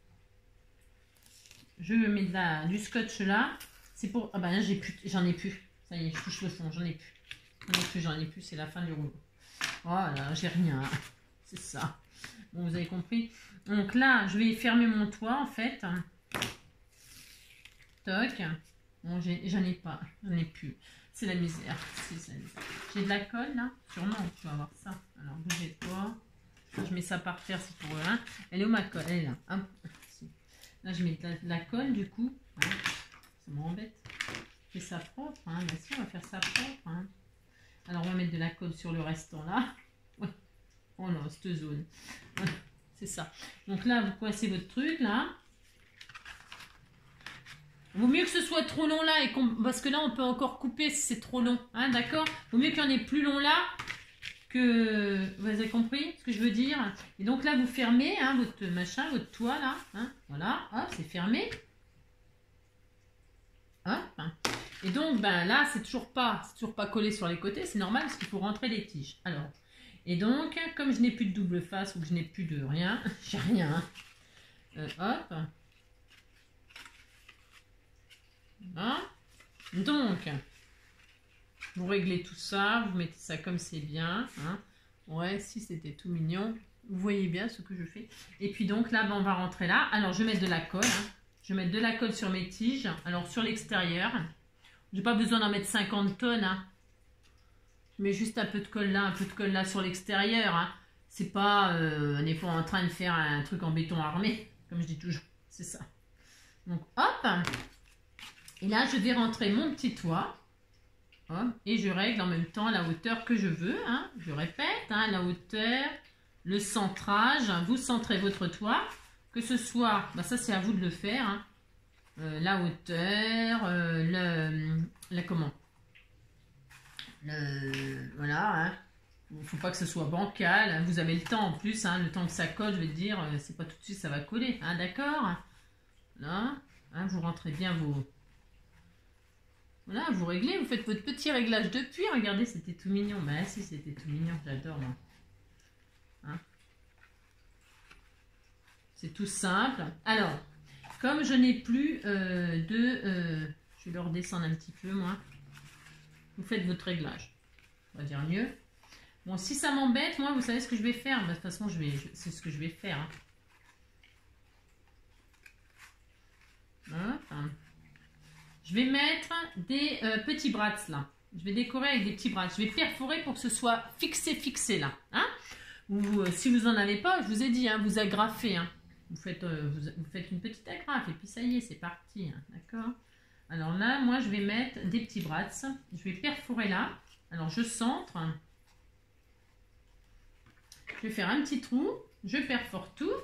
Je mets de la, du scotch là. C'est pour... Ah ben là, j'ai plus, j'en ai plus. Ça y est, je touche le fond, j'en ai plus. J'en ai plus, j'en ai plus, c'est la fin du rouleau. Oh là, j'ai rien. C'est ça. Bon, vous avez compris. Donc là, je vais fermer mon toit, en fait. Toc. Bon, j'en ai, ai pas. J'en ai plus. C'est la misère. J'ai de la colle, là. Sûrement, tu vas voir ça. Alors, bougez pas. Je mets ça par terre, c'est pour eux. Hein. Elle est où ma colle? Elle est là. Hop. Là, je mets de la, de la colle, du coup. Hein. Ça m'embête. Je fais ça propre. Hein. Bien sûr, on va faire ça propre. Hein. Alors, on va mettre de la colle sur le restant, là. Ouais. Oh non, cette zone. Voilà. C'est ça. Donc là, vous coincez votre truc, là. Vaut mieux que ce soit trop long là, et qu'on, parce que là, on peut encore couper si c'est trop long. Hein, d'accord? Vaut mieux qu'il y en ait plus long là que... Vous avez compris ce que je veux dire? Et donc là, vous fermez hein, votre machin, votre toit là. Hein, voilà, hop, c'est fermé. Hop. Et donc, ben là, c'est toujours pas, c'est toujours pas collé sur les côtés. C'est normal parce qu'il faut rentrer les tiges. Alors, et donc, comme je n'ai plus de double face ou que je n'ai plus de rien, j'ai rien. Hein, euh, hop. Voilà. Donc, vous réglez tout ça, vous mettez ça comme c'est bien. Hein. Ouais, si c'était tout mignon. Vous voyez bien ce que je fais. Et puis donc là, ben, on va rentrer là. Alors, je vais mettre de la colle. Hein. Je vais mettre de la colle sur mes tiges. Alors, sur l'extérieur, j'ai pas besoin d'en mettre cinquante tonnes. Hein. Je mets juste un peu de colle là, un peu de colle là sur l'extérieur. Hein. C'est pas euh, on est pas en train de faire un truc en béton armé, comme je dis toujours. C'est ça. Donc, hop. Et là, je vais rentrer mon petit toit. Hop, et je règle en même temps la hauteur que je veux. Hein. Je répète, hein, la hauteur, le centrage. Vous centrez votre toit. Que ce soit, bah ça c'est à vous de le faire. Hein. Euh, la hauteur, euh, le, la comment le, voilà. Hein. Il ne faut pas que ce soit bancal. Vous avez le temps en plus. Hein, le temps que ça colle, je vais te dire, c'est pas tout de suite ça va coller. Hein, d'accord? Là, hein, vous rentrez bien vos... Voilà, vous réglez, vous faites votre petit réglage depuis. Regardez, c'était tout mignon. Bah si, c'était tout mignon, j'adore moi. Hein, c'est tout simple. Alors, comme je n'ai plus euh, de... Euh, je vais le redescendre un petit peu, moi. Vous faites votre réglage. On va dire mieux. Bon, si ça m'embête, moi, vous savez ce que je vais faire. Bah, de toute façon, je vais, je, c'est ce que je vais faire. Hein. Hop, hein. Je vais mettre des euh, petits brats là. Je vais décorer avec des petits brats. Je vais perforer pour que ce soit fixé, fixé là. Hein, ou euh, si vous n'en avez pas, je vous ai dit, hein, vous agrafez. Hein. Vous, faites, euh, vous, vous faites une petite agrafe et puis ça y est, c'est parti. Hein, d'accord? Alors là, moi, je vais mettre des petits brats. Je vais perforer là. Alors, je centre. Je vais faire un petit trou. Je perfore tout.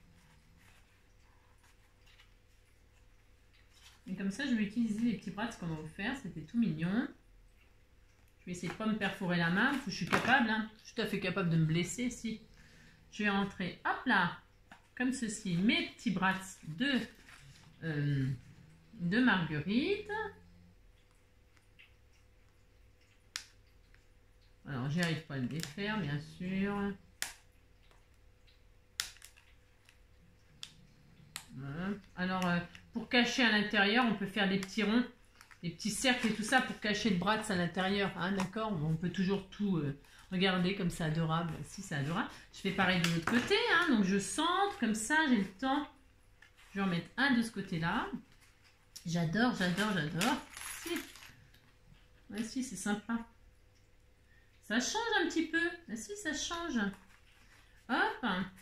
Et comme ça, je vais utiliser les petits brats qu'on va vous faire. C'était tout mignon. Je vais essayer de ne pas me perforer la main. Parce que je suis capable. Hein. Je suis tout à fait capable de me blesser. Si. Je vais rentrer, hop là, comme ceci, mes petits brats de, euh, de marguerite. Alors, j'y arrive pas à le défaire, bien sûr. Voilà. Alors, euh, pour cacher à l'intérieur, on peut faire des petits ronds, des petits cercles et tout ça pour cacher le bras à l'intérieur. Hein, d'accord? On peut toujours tout euh, regarder comme c'est adorable. Si, c'est adorable. Je fais pareil de l'autre côté. Hein, donc, je centre comme ça, j'ai le temps. Je vais en mettre un de ce côté-là. J'adore, j'adore, j'adore. Si. Ouais, si, c'est sympa. Ça change un petit peu. Ah, si, ça change. Hop.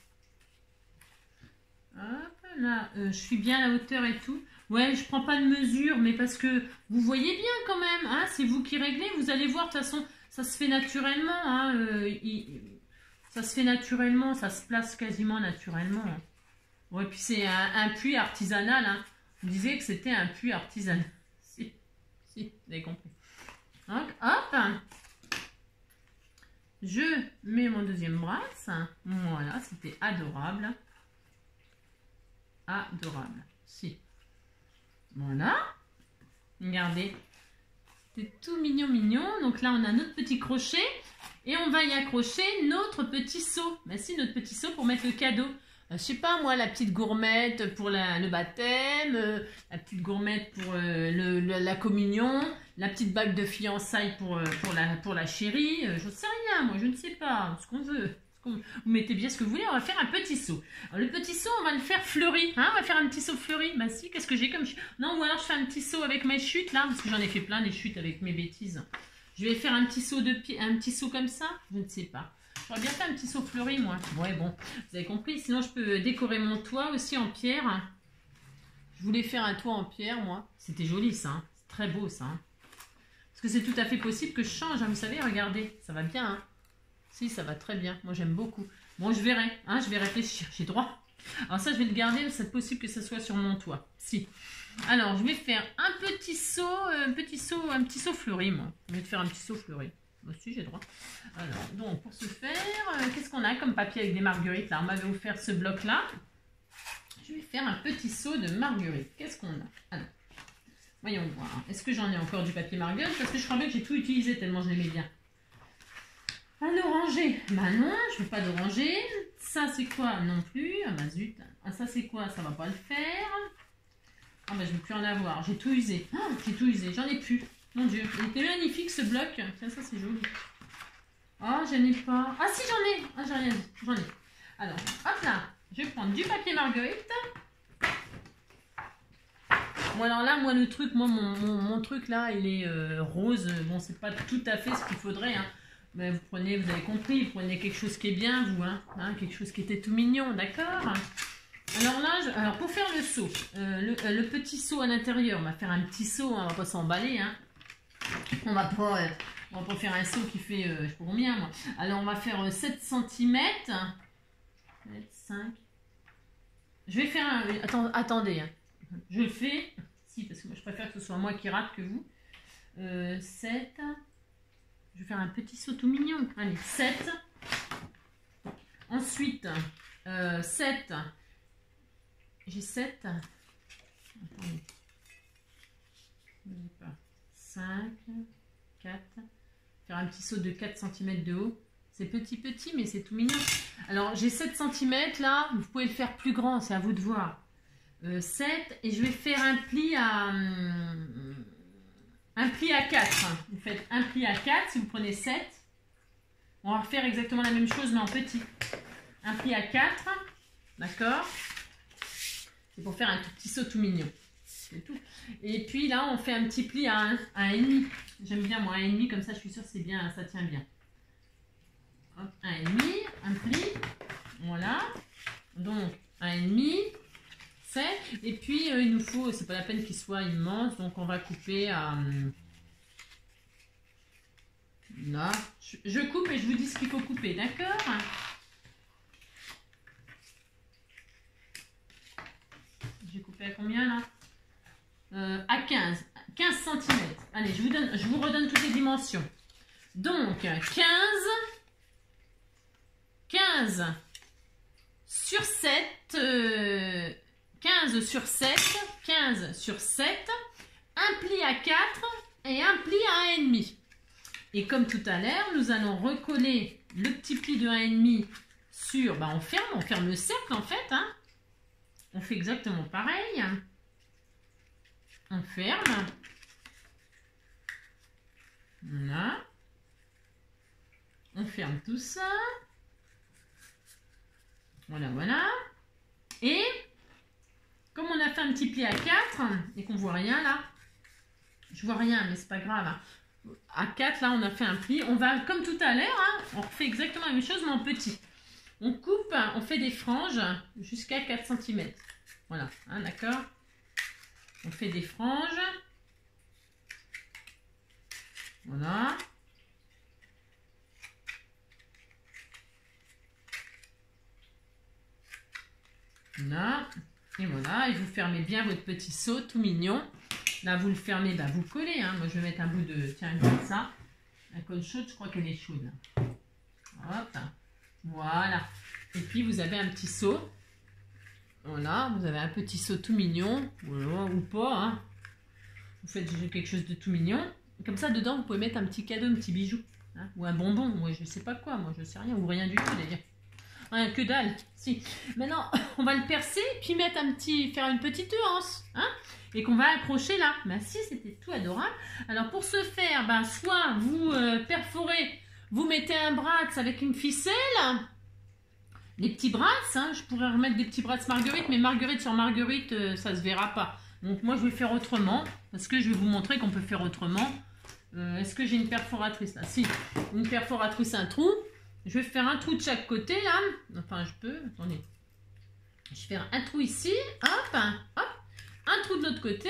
Hop, là, euh, je suis bien à la hauteur et tout. Ouais, je prends pas de mesure, mais parce que vous voyez bien quand même, hein, c'est vous qui réglez. Vous allez voir, de toute façon, ça se fait naturellement. Hein, euh, il, ça se fait naturellement, ça se place quasiment naturellement. Hein. Ouais, puis c'est un, un puits artisanal. Hein. Vous disiez que c'était un puits artisanal. Si, si, vous avez compris. Donc, hop. Je mets mon deuxième bras. Voilà, c'était adorable. Adorable. Si. Voilà. Regardez. C'était tout mignon, mignon. Donc là, on a notre petit crochet. Et on va y accrocher notre petit seau. Ben si, notre petit seau pour mettre le cadeau. Euh, je sais pas, moi, la petite gourmette pour la, le baptême. Euh, la petite gourmette pour euh, le, le, la communion. La petite bague de fiançailles pour, euh, pour, la, pour la chérie. Euh, je ne sais rien, moi, je ne sais pas. Ce qu'on veut. Vous mettez bien ce que vous voulez, on va faire un petit seau. Alors, le petit seau, on va le faire fleuri. Hein, on va faire un petit seau fleuri. Bah si, qu'est-ce que j'ai comme... Non, ou alors je fais un petit seau avec mes chutes, là, parce que j'en ai fait plein, des chutes avec mes bêtises. Je vais faire un petit seau de pied, un petit seau comme ça. Je ne sais pas. J'aurais bien fait un petit seau fleuri, moi. Ouais, bon, vous avez compris. Sinon, je peux décorer mon toit aussi en pierre. Je voulais faire un toit en pierre, moi. C'était joli, ça. Hein. C'est très beau, ça. Hein. Parce que c'est tout à fait possible que je change. Hein. Vous savez, regardez, ça va bien, hein. Si, ça va très bien. Moi, j'aime beaucoup. Bon, je verrai. Hein, je vais réfléchir. J'ai droit. Alors ça, je vais le garder. C'est possible que ce soit sur mon toit. Si. Alors, je vais faire un petit seau, un petit seau, un petit seau fleuri, moi. Je vais te faire un petit seau fleuri. Moi aussi, j'ai le droit. Alors, donc, pour ce faire, euh, qu'est-ce qu'on a comme papier avec des marguerites, là? On m'avait offert ce bloc-là. Je vais faire un petit seau de marguerite. Qu'est-ce qu'on a? Alors, voyons voir. Est-ce que j'en ai encore du papier marguerite? Parce que je crois bien que j'ai tout utilisé tellement je l'aimais bien. Un oranger. Bah non, je veux pas d'oranger. Ça, c'est quoi? Non plus. Ah bah zut. Ah, ça, c'est quoi? Ça va pas le faire. Ah bah je vais plus en avoir. J'ai tout usé. Oh, j'ai tout usé. J'en ai plus. Mon Dieu. Il était magnifique ce bloc. Tiens, ça, c'est joli. Oh, j'en ai pas. Ah si, j'en ai. Ah, j'ai rien dit. J'en ai. Alors, hop là. Je vais prendre du papier marguerite. Bon, alors là, moi, le truc, moi, mon, mon, mon truc là, il est euh, rose. Bon, c'est pas tout à fait ce qu'il faudrait, hein. Mais vous prenez, vous avez compris, vous prenez quelque chose qui est bien, vous, hein, hein quelque chose qui était tout mignon, d'accord? Alors là, je, alors pour faire le seau, euh, le, euh, le petit seau à l'intérieur, on va faire un petit seau, hein, on va pas s'emballer, hein. On va pas, euh, on va pas faire un seau qui fait, euh, je sais pas combien, moi. Alors on va faire euh, sept centimètres, cinq. Je vais faire un, attends, attendez, hein. Je le fais, si, parce que moi je préfère que ce soit moi qui rate que vous. Euh, sept. Je vais faire un petit saut tout mignon. Allez, sept. Ensuite, euh, sept. J'ai sept. Attendez. cinq, quatre. Faire un petit saut de quatre centimètres de haut. C'est petit petit, mais c'est tout mignon. Alors, j'ai sept centimètres là. Vous pouvez le faire plus grand, c'est à vous de voir. Euh, sept. Et je vais faire un pli à... Hum, un pli à quatre. Vous faites un pli à quatre si vous prenez sept. On va refaire exactement la même chose mais en petit. Un pli à quatre. D'accord? C'est pour faire un tout petit saut tout mignon. C'est tout. Et puis là, on fait un petit pli à un, à un et demi. J'aime bien moi un et demi, comme ça je suis sûre que c'est bien, ça tient bien. Hop, un et demi, un pli. Voilà. Donc un et demi. Et puis euh, il nous faut, c'est pas la peine qu'il soit immense, donc on va couper à euh, là. Je, je coupe et je vous dis ce qu'il faut couper, d'accord? J'ai coupé à combien là? euh, À quinze centimètres. Allez, je vous donne, je vous redonne toutes les dimensions. Donc quinze, quinze sur sept. Euh, quinze sur sept, quinze sur sept, un pli à quatre et un pli à un et demi. Et comme tout à l'heure, nous allons recoller le petit pli de un et demi sur, bah on ferme, on ferme le cercle en fait, hein. On fait exactement pareil. On ferme. Voilà. On ferme tout ça. Voilà, voilà. Et comme on a fait un petit pli à quatre et qu'on voit rien là, je vois rien mais c'est pas grave. Hein. À quatre là on a fait un pli. On va comme tout à l'heure, hein, on refait exactement la même chose mais en petit. On coupe, on fait des franges jusqu'à quatre centimètres. Voilà, hein, d'accord. On fait des franges. Voilà. Là. Et voilà, et vous fermez bien votre petit seau tout mignon. Là, vous le fermez, bah, vous collez. Hein. Moi, je vais mettre un bout de... Tiens, comme ça. La colle chaude, je crois qu'elle est chaude. Là. Hop. Voilà. Et puis, vous avez un petit seau. Voilà, vous avez un petit seau tout mignon. Voilà, ou pas. Hein. Vous faites quelque chose de tout mignon. Comme ça, dedans, vous pouvez mettre un petit cadeau, un petit bijou. Hein. Ou un bonbon. Moi, je sais pas quoi. Moi, je sais rien. Ou rien du tout, d'ailleurs. Hein, que dalle, si. Maintenant, on va le percer, puis mettre un petit, faire une petite anse, hein, et qu'on va accrocher là. Ben si, c'était tout adorable. Alors pour ce faire, ben soit vous euh, perforez, vous mettez un brax avec une ficelle, des petits brax, hein, je pourrais remettre des petits brax marguerite, mais marguerite sur marguerite, euh, ça se verra pas. Donc moi je vais faire autrement, parce que je vais vous montrer qu'on peut faire autrement. Euh, Est-ce que j'ai une perforatrice là? Si, une perforatrice, un trou. Je vais faire un trou de chaque côté, là. Enfin, je peux. Attendez. Je vais faire un trou ici. Hop. Hop. Un trou de l'autre côté.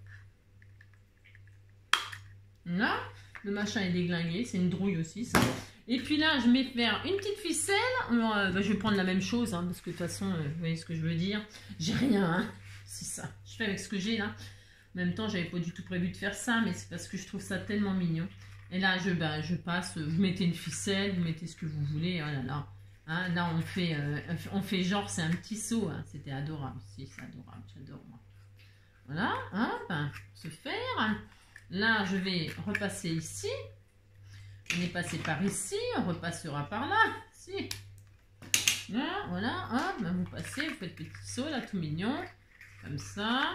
Là. Le machin est déglingué. C'est une drouille aussi, ça. Et puis là, je vais faire une petite ficelle. Alors, euh, bah, je vais prendre la même chose, hein, parce que de toute façon, euh, vous voyez ce que je veux dire. J'ai rien, hein. c'est ça. Je fais avec ce que j'ai là. En même temps, j'avais pas du tout prévu de faire ça, mais c'est parce que je trouve ça tellement mignon. Et là, je, ben, je passe, vous mettez une ficelle, vous mettez ce que vous voulez. Oh là là, hein, là on fait, euh, on fait genre, c'est un petit seau. Hein. C'était adorable, si, c'est adorable, j'adore moi. Voilà, hop, hein, se faire. Là, je vais repasser ici. On est passé par ici, on repassera par là. Si. Voilà, voilà, hop, ben, vous passez, vous faites petit saut là, tout mignon. Comme ça.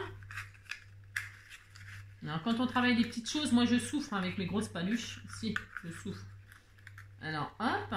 Alors, quand on travaille des petites choses, moi je souffre hein, avec mes grosses paluches. Si, je souffre. Alors, hop.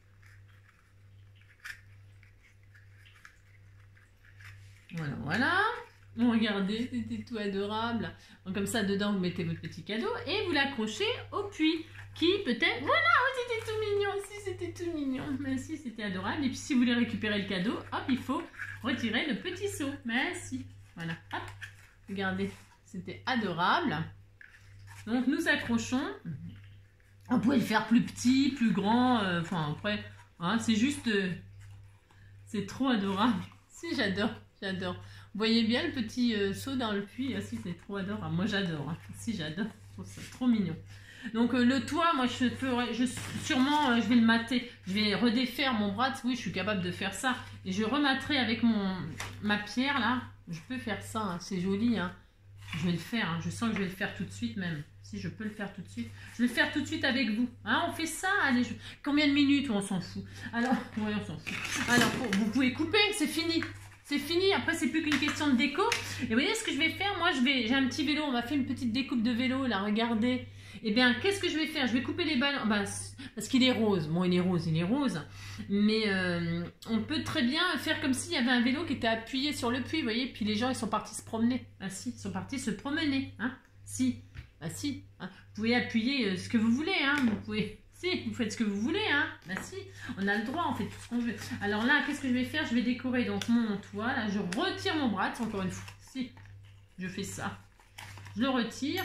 Voilà, voilà. Bon, regardez, c'était tout adorable. Donc, comme ça, dedans, vous mettez votre petit cadeau et vous l'accrochez au puits. Qui peut-être... Voilà, oh, c'était tout mignon. Si, c'était tout mignon. Merci, c'était adorable. Et puis, si vous voulez récupérer le cadeau, hop, il faut retirer le petit seau. Merci. Voilà, hop. Regardez, c'était adorable. Donc, nous accrochons. On pouvait le faire plus petit, plus grand. Euh, enfin, après, hein, c'est juste... Euh, c'est trop adorable. Si, j'adore, j'adore. Vous voyez bien le petit euh, seau dans le puits. Ah, si, c'est trop adorable. Moi, j'adore. Hein. Si, j'adore. Je trouve ça trop mignon. Donc, euh, le toit, moi, je ferai... Je, sûrement, euh, je vais le mater. Je vais redéfaire mon bras. Oui, je suis capable de faire ça. Et je rematerai avec mon, ma pierre, là. Je peux faire ça. Hein. C'est joli, hein. Je vais le faire. Hein. Je sens que je vais le faire tout de suite, même. Si je peux le faire tout de suite. Je vais le faire tout de suite avec vous. Hein, on fait ça. Allez, je... Combien de minutes? On s'en fout. Alors, oui, on s'en fout. Alors, vous pouvez couper. C'est fini. C'est fini, après c'est plus qu'une question de déco. Et vous voyez ce que je vais faire? Moi je vais, j'ai un petit vélo, on va faire une petite découpe de vélo là, regardez. Et bien qu'est-ce que je vais faire? Je vais couper les ballons, ben, parce qu'il est rose. Bon il est rose, il est rose. Mais euh, on peut très bien faire comme s'il y avait un vélo qui était appuyé sur le puits, vous voyez. Puis les gens ils sont partis se promener. Ah si, ils sont partis se promener. Hein si, ah si. Hein. Vous pouvez appuyer ce que vous voulez, hein. Vous pouvez... Si, vous faites ce que vous voulez, hein. Bah si, on a le droit, on fait tout ce qu'on veut. Alors là, qu'est-ce que je vais faire? Je vais décorer donc mon toit. Là, je retire mon bras, encore une fois. Si, je fais ça. Je le retire.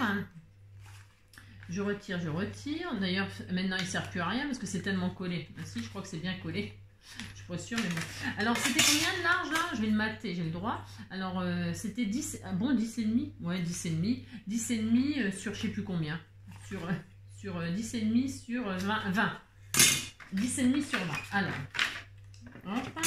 Je retire, je retire. D'ailleurs, maintenant, il ne sert plus à rien parce que c'est tellement collé. Bah si, je crois que c'est bien collé. Je suis pas sûre, mais bon. Alors, c'était combien de large, là? Je vais le mater, j'ai le droit. Alors, euh, c'était dix... Ah bon, dix et demi? Ouais, dix et demi. dix et demi euh, sur je sais plus combien. Sur... Euh, sur dix et demi sur vingt, vingt. dix et demi sur vingt. Alors, hop.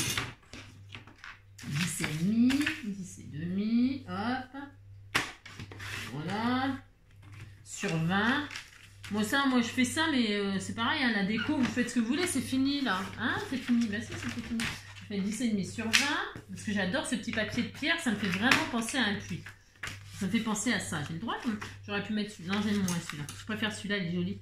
dix et demi, dix et demi, hop. Voilà. Sur vingt. Moi, ça, moi, je fais ça, mais euh, c'est pareil, hein, la déco, vous faites ce que vous voulez, c'est fini, là. Hein, c'est fini. Bah si, c'est fini. Je fais dix et demi sur vingt, parce que j'adore ce petit papier de pierre, ça me fait vraiment penser à un puits. Ça me fait penser à ça. J'ai le droit. J'aurais pu mettre celui-là. Non, j'aime moins celui-là. Je préfère celui-là, il est joli.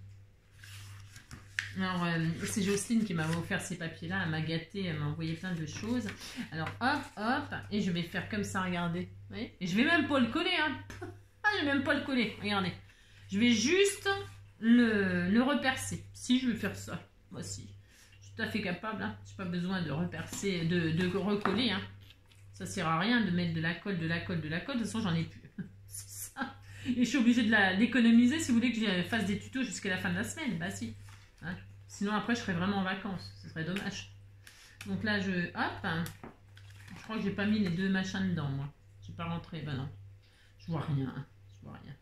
Alors, euh, c'est Jocelyne qui m'avait offert ces papiers-là. Elle m'a gâté, elle m'a envoyé plein de choses. Alors, hop, hop. Et je vais faire comme ça, regardez. Vous voyez? Et je vais même pas le coller. Hein. Ah, je vais même pas le coller. Regardez. Je vais juste le, le repercer. Si, je vais faire ça. Moi, si. Je suis tout à fait capable. Hein. Je n'ai pas besoin de repercer, de, de recoller. Hein. Ça ne sert à rien de mettre de la colle, de la colle, de la colle. De toute façon, j'en ai plus. C'est ça. Et je suis obligée de l'économiser si vous voulez que je fasse des tutos jusqu'à la fin de la semaine. Bah si. Hein. Sinon, après, je serais vraiment en vacances. Ce serait dommage. Donc là, je... Hop. Je crois que j'ai pas mis les deux machins dedans, moi. J'ai pas rentré. Ben non. Je vois rien. Je vois rien.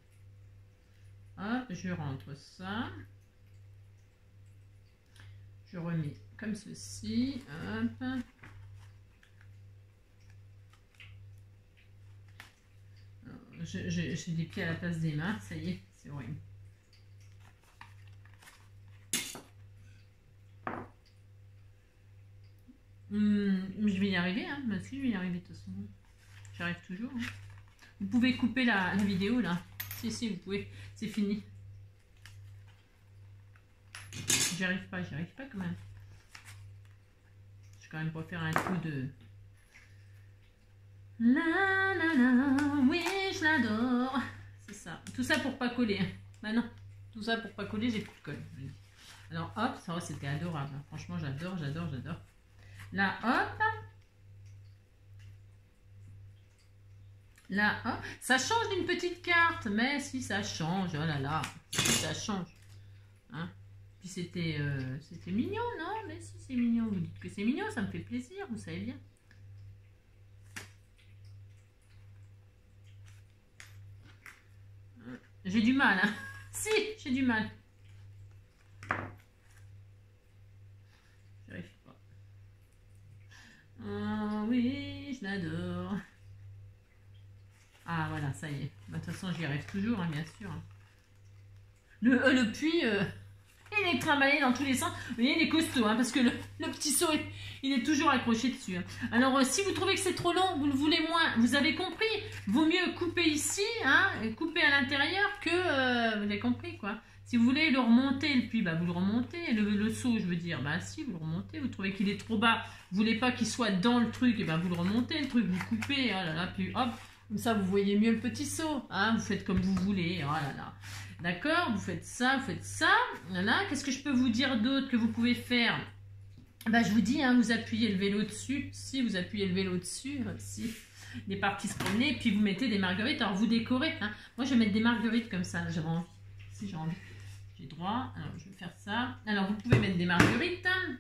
Hop, je rentre ça. Je remets comme ceci. Hop. J'ai des pieds à la place des mains, ça y est, c'est horrible. Hum, je vais y arriver, hein. Bah, si, je vais y arriver de toute façon. J'arrive toujours. Hein. Vous pouvez couper la, la vidéo là. Si, si, vous pouvez. C'est fini. J'y arrive pas, j'y arrive pas quand même. Je vais quand même pas faire un coup de... La la la, oui, je l'adore. C'est ça. Tout ça pour pas coller. Bah non. Tout ça pour pas coller, j'ai plus de colle. Alors hop, ça c'était adorable. Franchement, j'adore, j'adore, j'adore. Là, hop. Là, hop. Ça change d'une petite carte. Mais si ça change, oh là là. Si ça change. Hein? Puis c'était euh, c'était mignon, non? Mais si c'est mignon, vous dites que c'est mignon, ça me fait plaisir, vous savez bien. J'ai du mal, hein. Si, j'ai du mal. J'arrive pas. Oh oui, je l'adore. Ah voilà, ça y est. De toute façon, j'y arrive toujours, hein, bien sûr. Le, euh, le puits, euh, il est trimballé dans tous les sens. Vous voyez, il est costaud, hein, parce que le, le petit seau, est, il est toujours accroché dessus. Hein. Alors, euh, si vous trouvez que c'est trop long, vous le voulez moins, vous avez compris. Vaut mieux couper ici, hein, couper à l'intérieur que... Euh, vous avez compris, quoi. Si vous voulez le remonter, le puits, bah, vous le remontez. Le, le seau, je veux dire, bah si, vous le remontez. Vous trouvez qu'il est trop bas, vous voulez pas qu'il soit dans le truc, et bah, vous le remontez, le truc, vous coupez, oh là là, puis hop. Comme ça, vous voyez mieux le petit seau. Hein, vous faites comme vous voulez. Oh là là. D'accord, vous faites ça, vous faites ça. Voilà. Qu'est-ce que je peux vous dire d'autre que vous pouvez faire? Bah, je vous dis, hein, vous appuyez le vélo dessus. Si vous appuyez le vélo dessus, si des parties se promener, puis vous mettez des marguerites. Alors, vous décorez. Hein. Moi, je vais mettre des marguerites comme ça. J'ai envie. Si j'ai envie. J'ai droit. Alors, je vais faire ça. Alors, vous pouvez mettre des marguerites. Hein,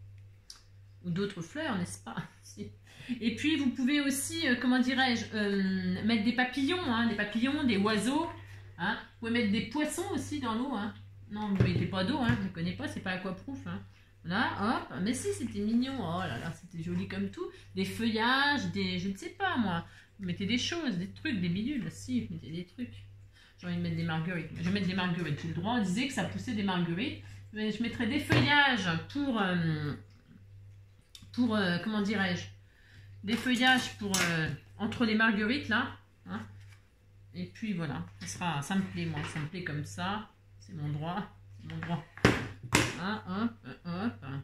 ou d'autres fleurs, n'est-ce pas? Si. Et puis, vous pouvez aussi, euh, comment dirais-je, euh, mettre des papillons, hein, des papillons, des oiseaux. Hein. Vous pouvez mettre des poissons aussi dans l'eau. Hein. Non, vous ne mettez pas d'eau, hein, je ne connais pas, c'est pas aquaproof. Hein. Voilà, hop. Mais si, c'était mignon. Oh là là, c'était joli comme tout. Des feuillages, des, je ne sais pas moi. Vous mettez des choses, des trucs, des bidules. Si, vous mettez des trucs. J'ai envie de mettre des marguerites. Je vais mettre des marguerites. J'ai le droit, on disait que ça poussait des marguerites. Mais je mettrais des feuillages pour, euh, pour euh, comment dirais-je, des feuillages pour euh, entre les marguerites là, hein. Et puis voilà, ça sera, ça me plaît moi, ça me plaît comme ça, c'est mon droit, c'est mon droit. Hein, hop, hop, hop.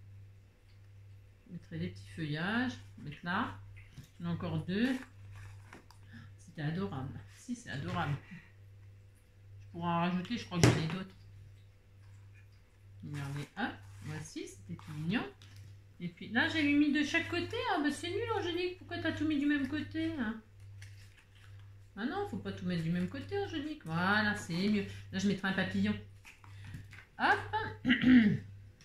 Je mettrai des petits feuillages, je vais mettre là, j'en ai encore deux. C'était adorable, si c'est adorable. Je pourrais en rajouter, je crois que j'en ai d'autres. Regardez, hop, voici, c'était tout mignon. Et puis là, j'ai mis de chaque côté. Ah, bah c'est nul, Angélique. Pourquoi tu as tout mis du même côté, hein? Ah non, faut pas tout mettre du même côté, Angélique. Voilà, c'est mieux. Là, je mettrai un papillon. Hop. euh,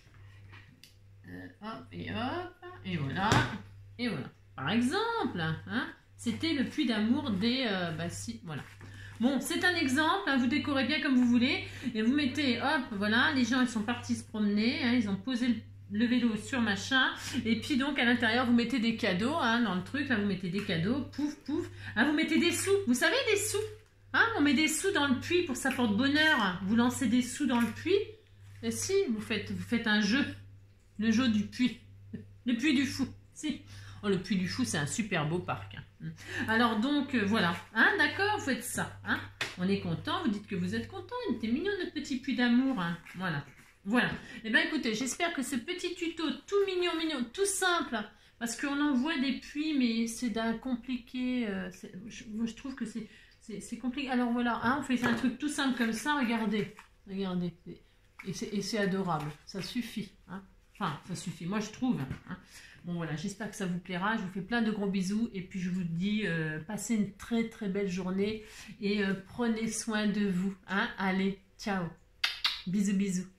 hop et hop. Et voilà. Et voilà. Par exemple, hein, c'était le puits d'amour des... Euh, bah si, voilà. Bon, c'est un exemple. Hein, vous décorez bien comme vous voulez. Et vous mettez, hop, voilà. Les gens, ils sont partis se promener. Hein, ils ont posé le le vélo sur machin, et puis donc à l'intérieur vous mettez des cadeaux, hein, dans le truc, là vous mettez des cadeaux, pouf pouf, hein, vous mettez des sous, vous savez des sous, hein, on met des sous dans le puits pour ça porte bonheur, vous lancez des sous dans le puits, et si, vous faites, vous faites un jeu, le jeu du puits, le puits du fou, si, oh, le puits du fou c'est un super beau parc, hein. Alors donc euh, voilà, hein, d'accord, vous faites ça, hein, on est content, vous dites que vous êtes content, il était mignon notre petit puits d'amour, hein. Voilà. Voilà. Et bien écoutez, j'espère que ce petit tuto tout mignon, mignon, tout simple, parce qu'on en voit des puits, mais c'est d'un compliqué, euh, je, je trouve que c'est compliqué. Alors voilà, hein, on fait un truc tout simple comme ça, regardez, regardez, et c'est adorable, ça suffit. Hein. Enfin, ça suffit, moi je trouve. Hein. Bon voilà, j'espère que ça vous plaira, je vous fais plein de gros bisous, et puis je vous dis, euh, passez une très très belle journée, et euh, prenez soin de vous. Hein. Allez, ciao, bisous bisous.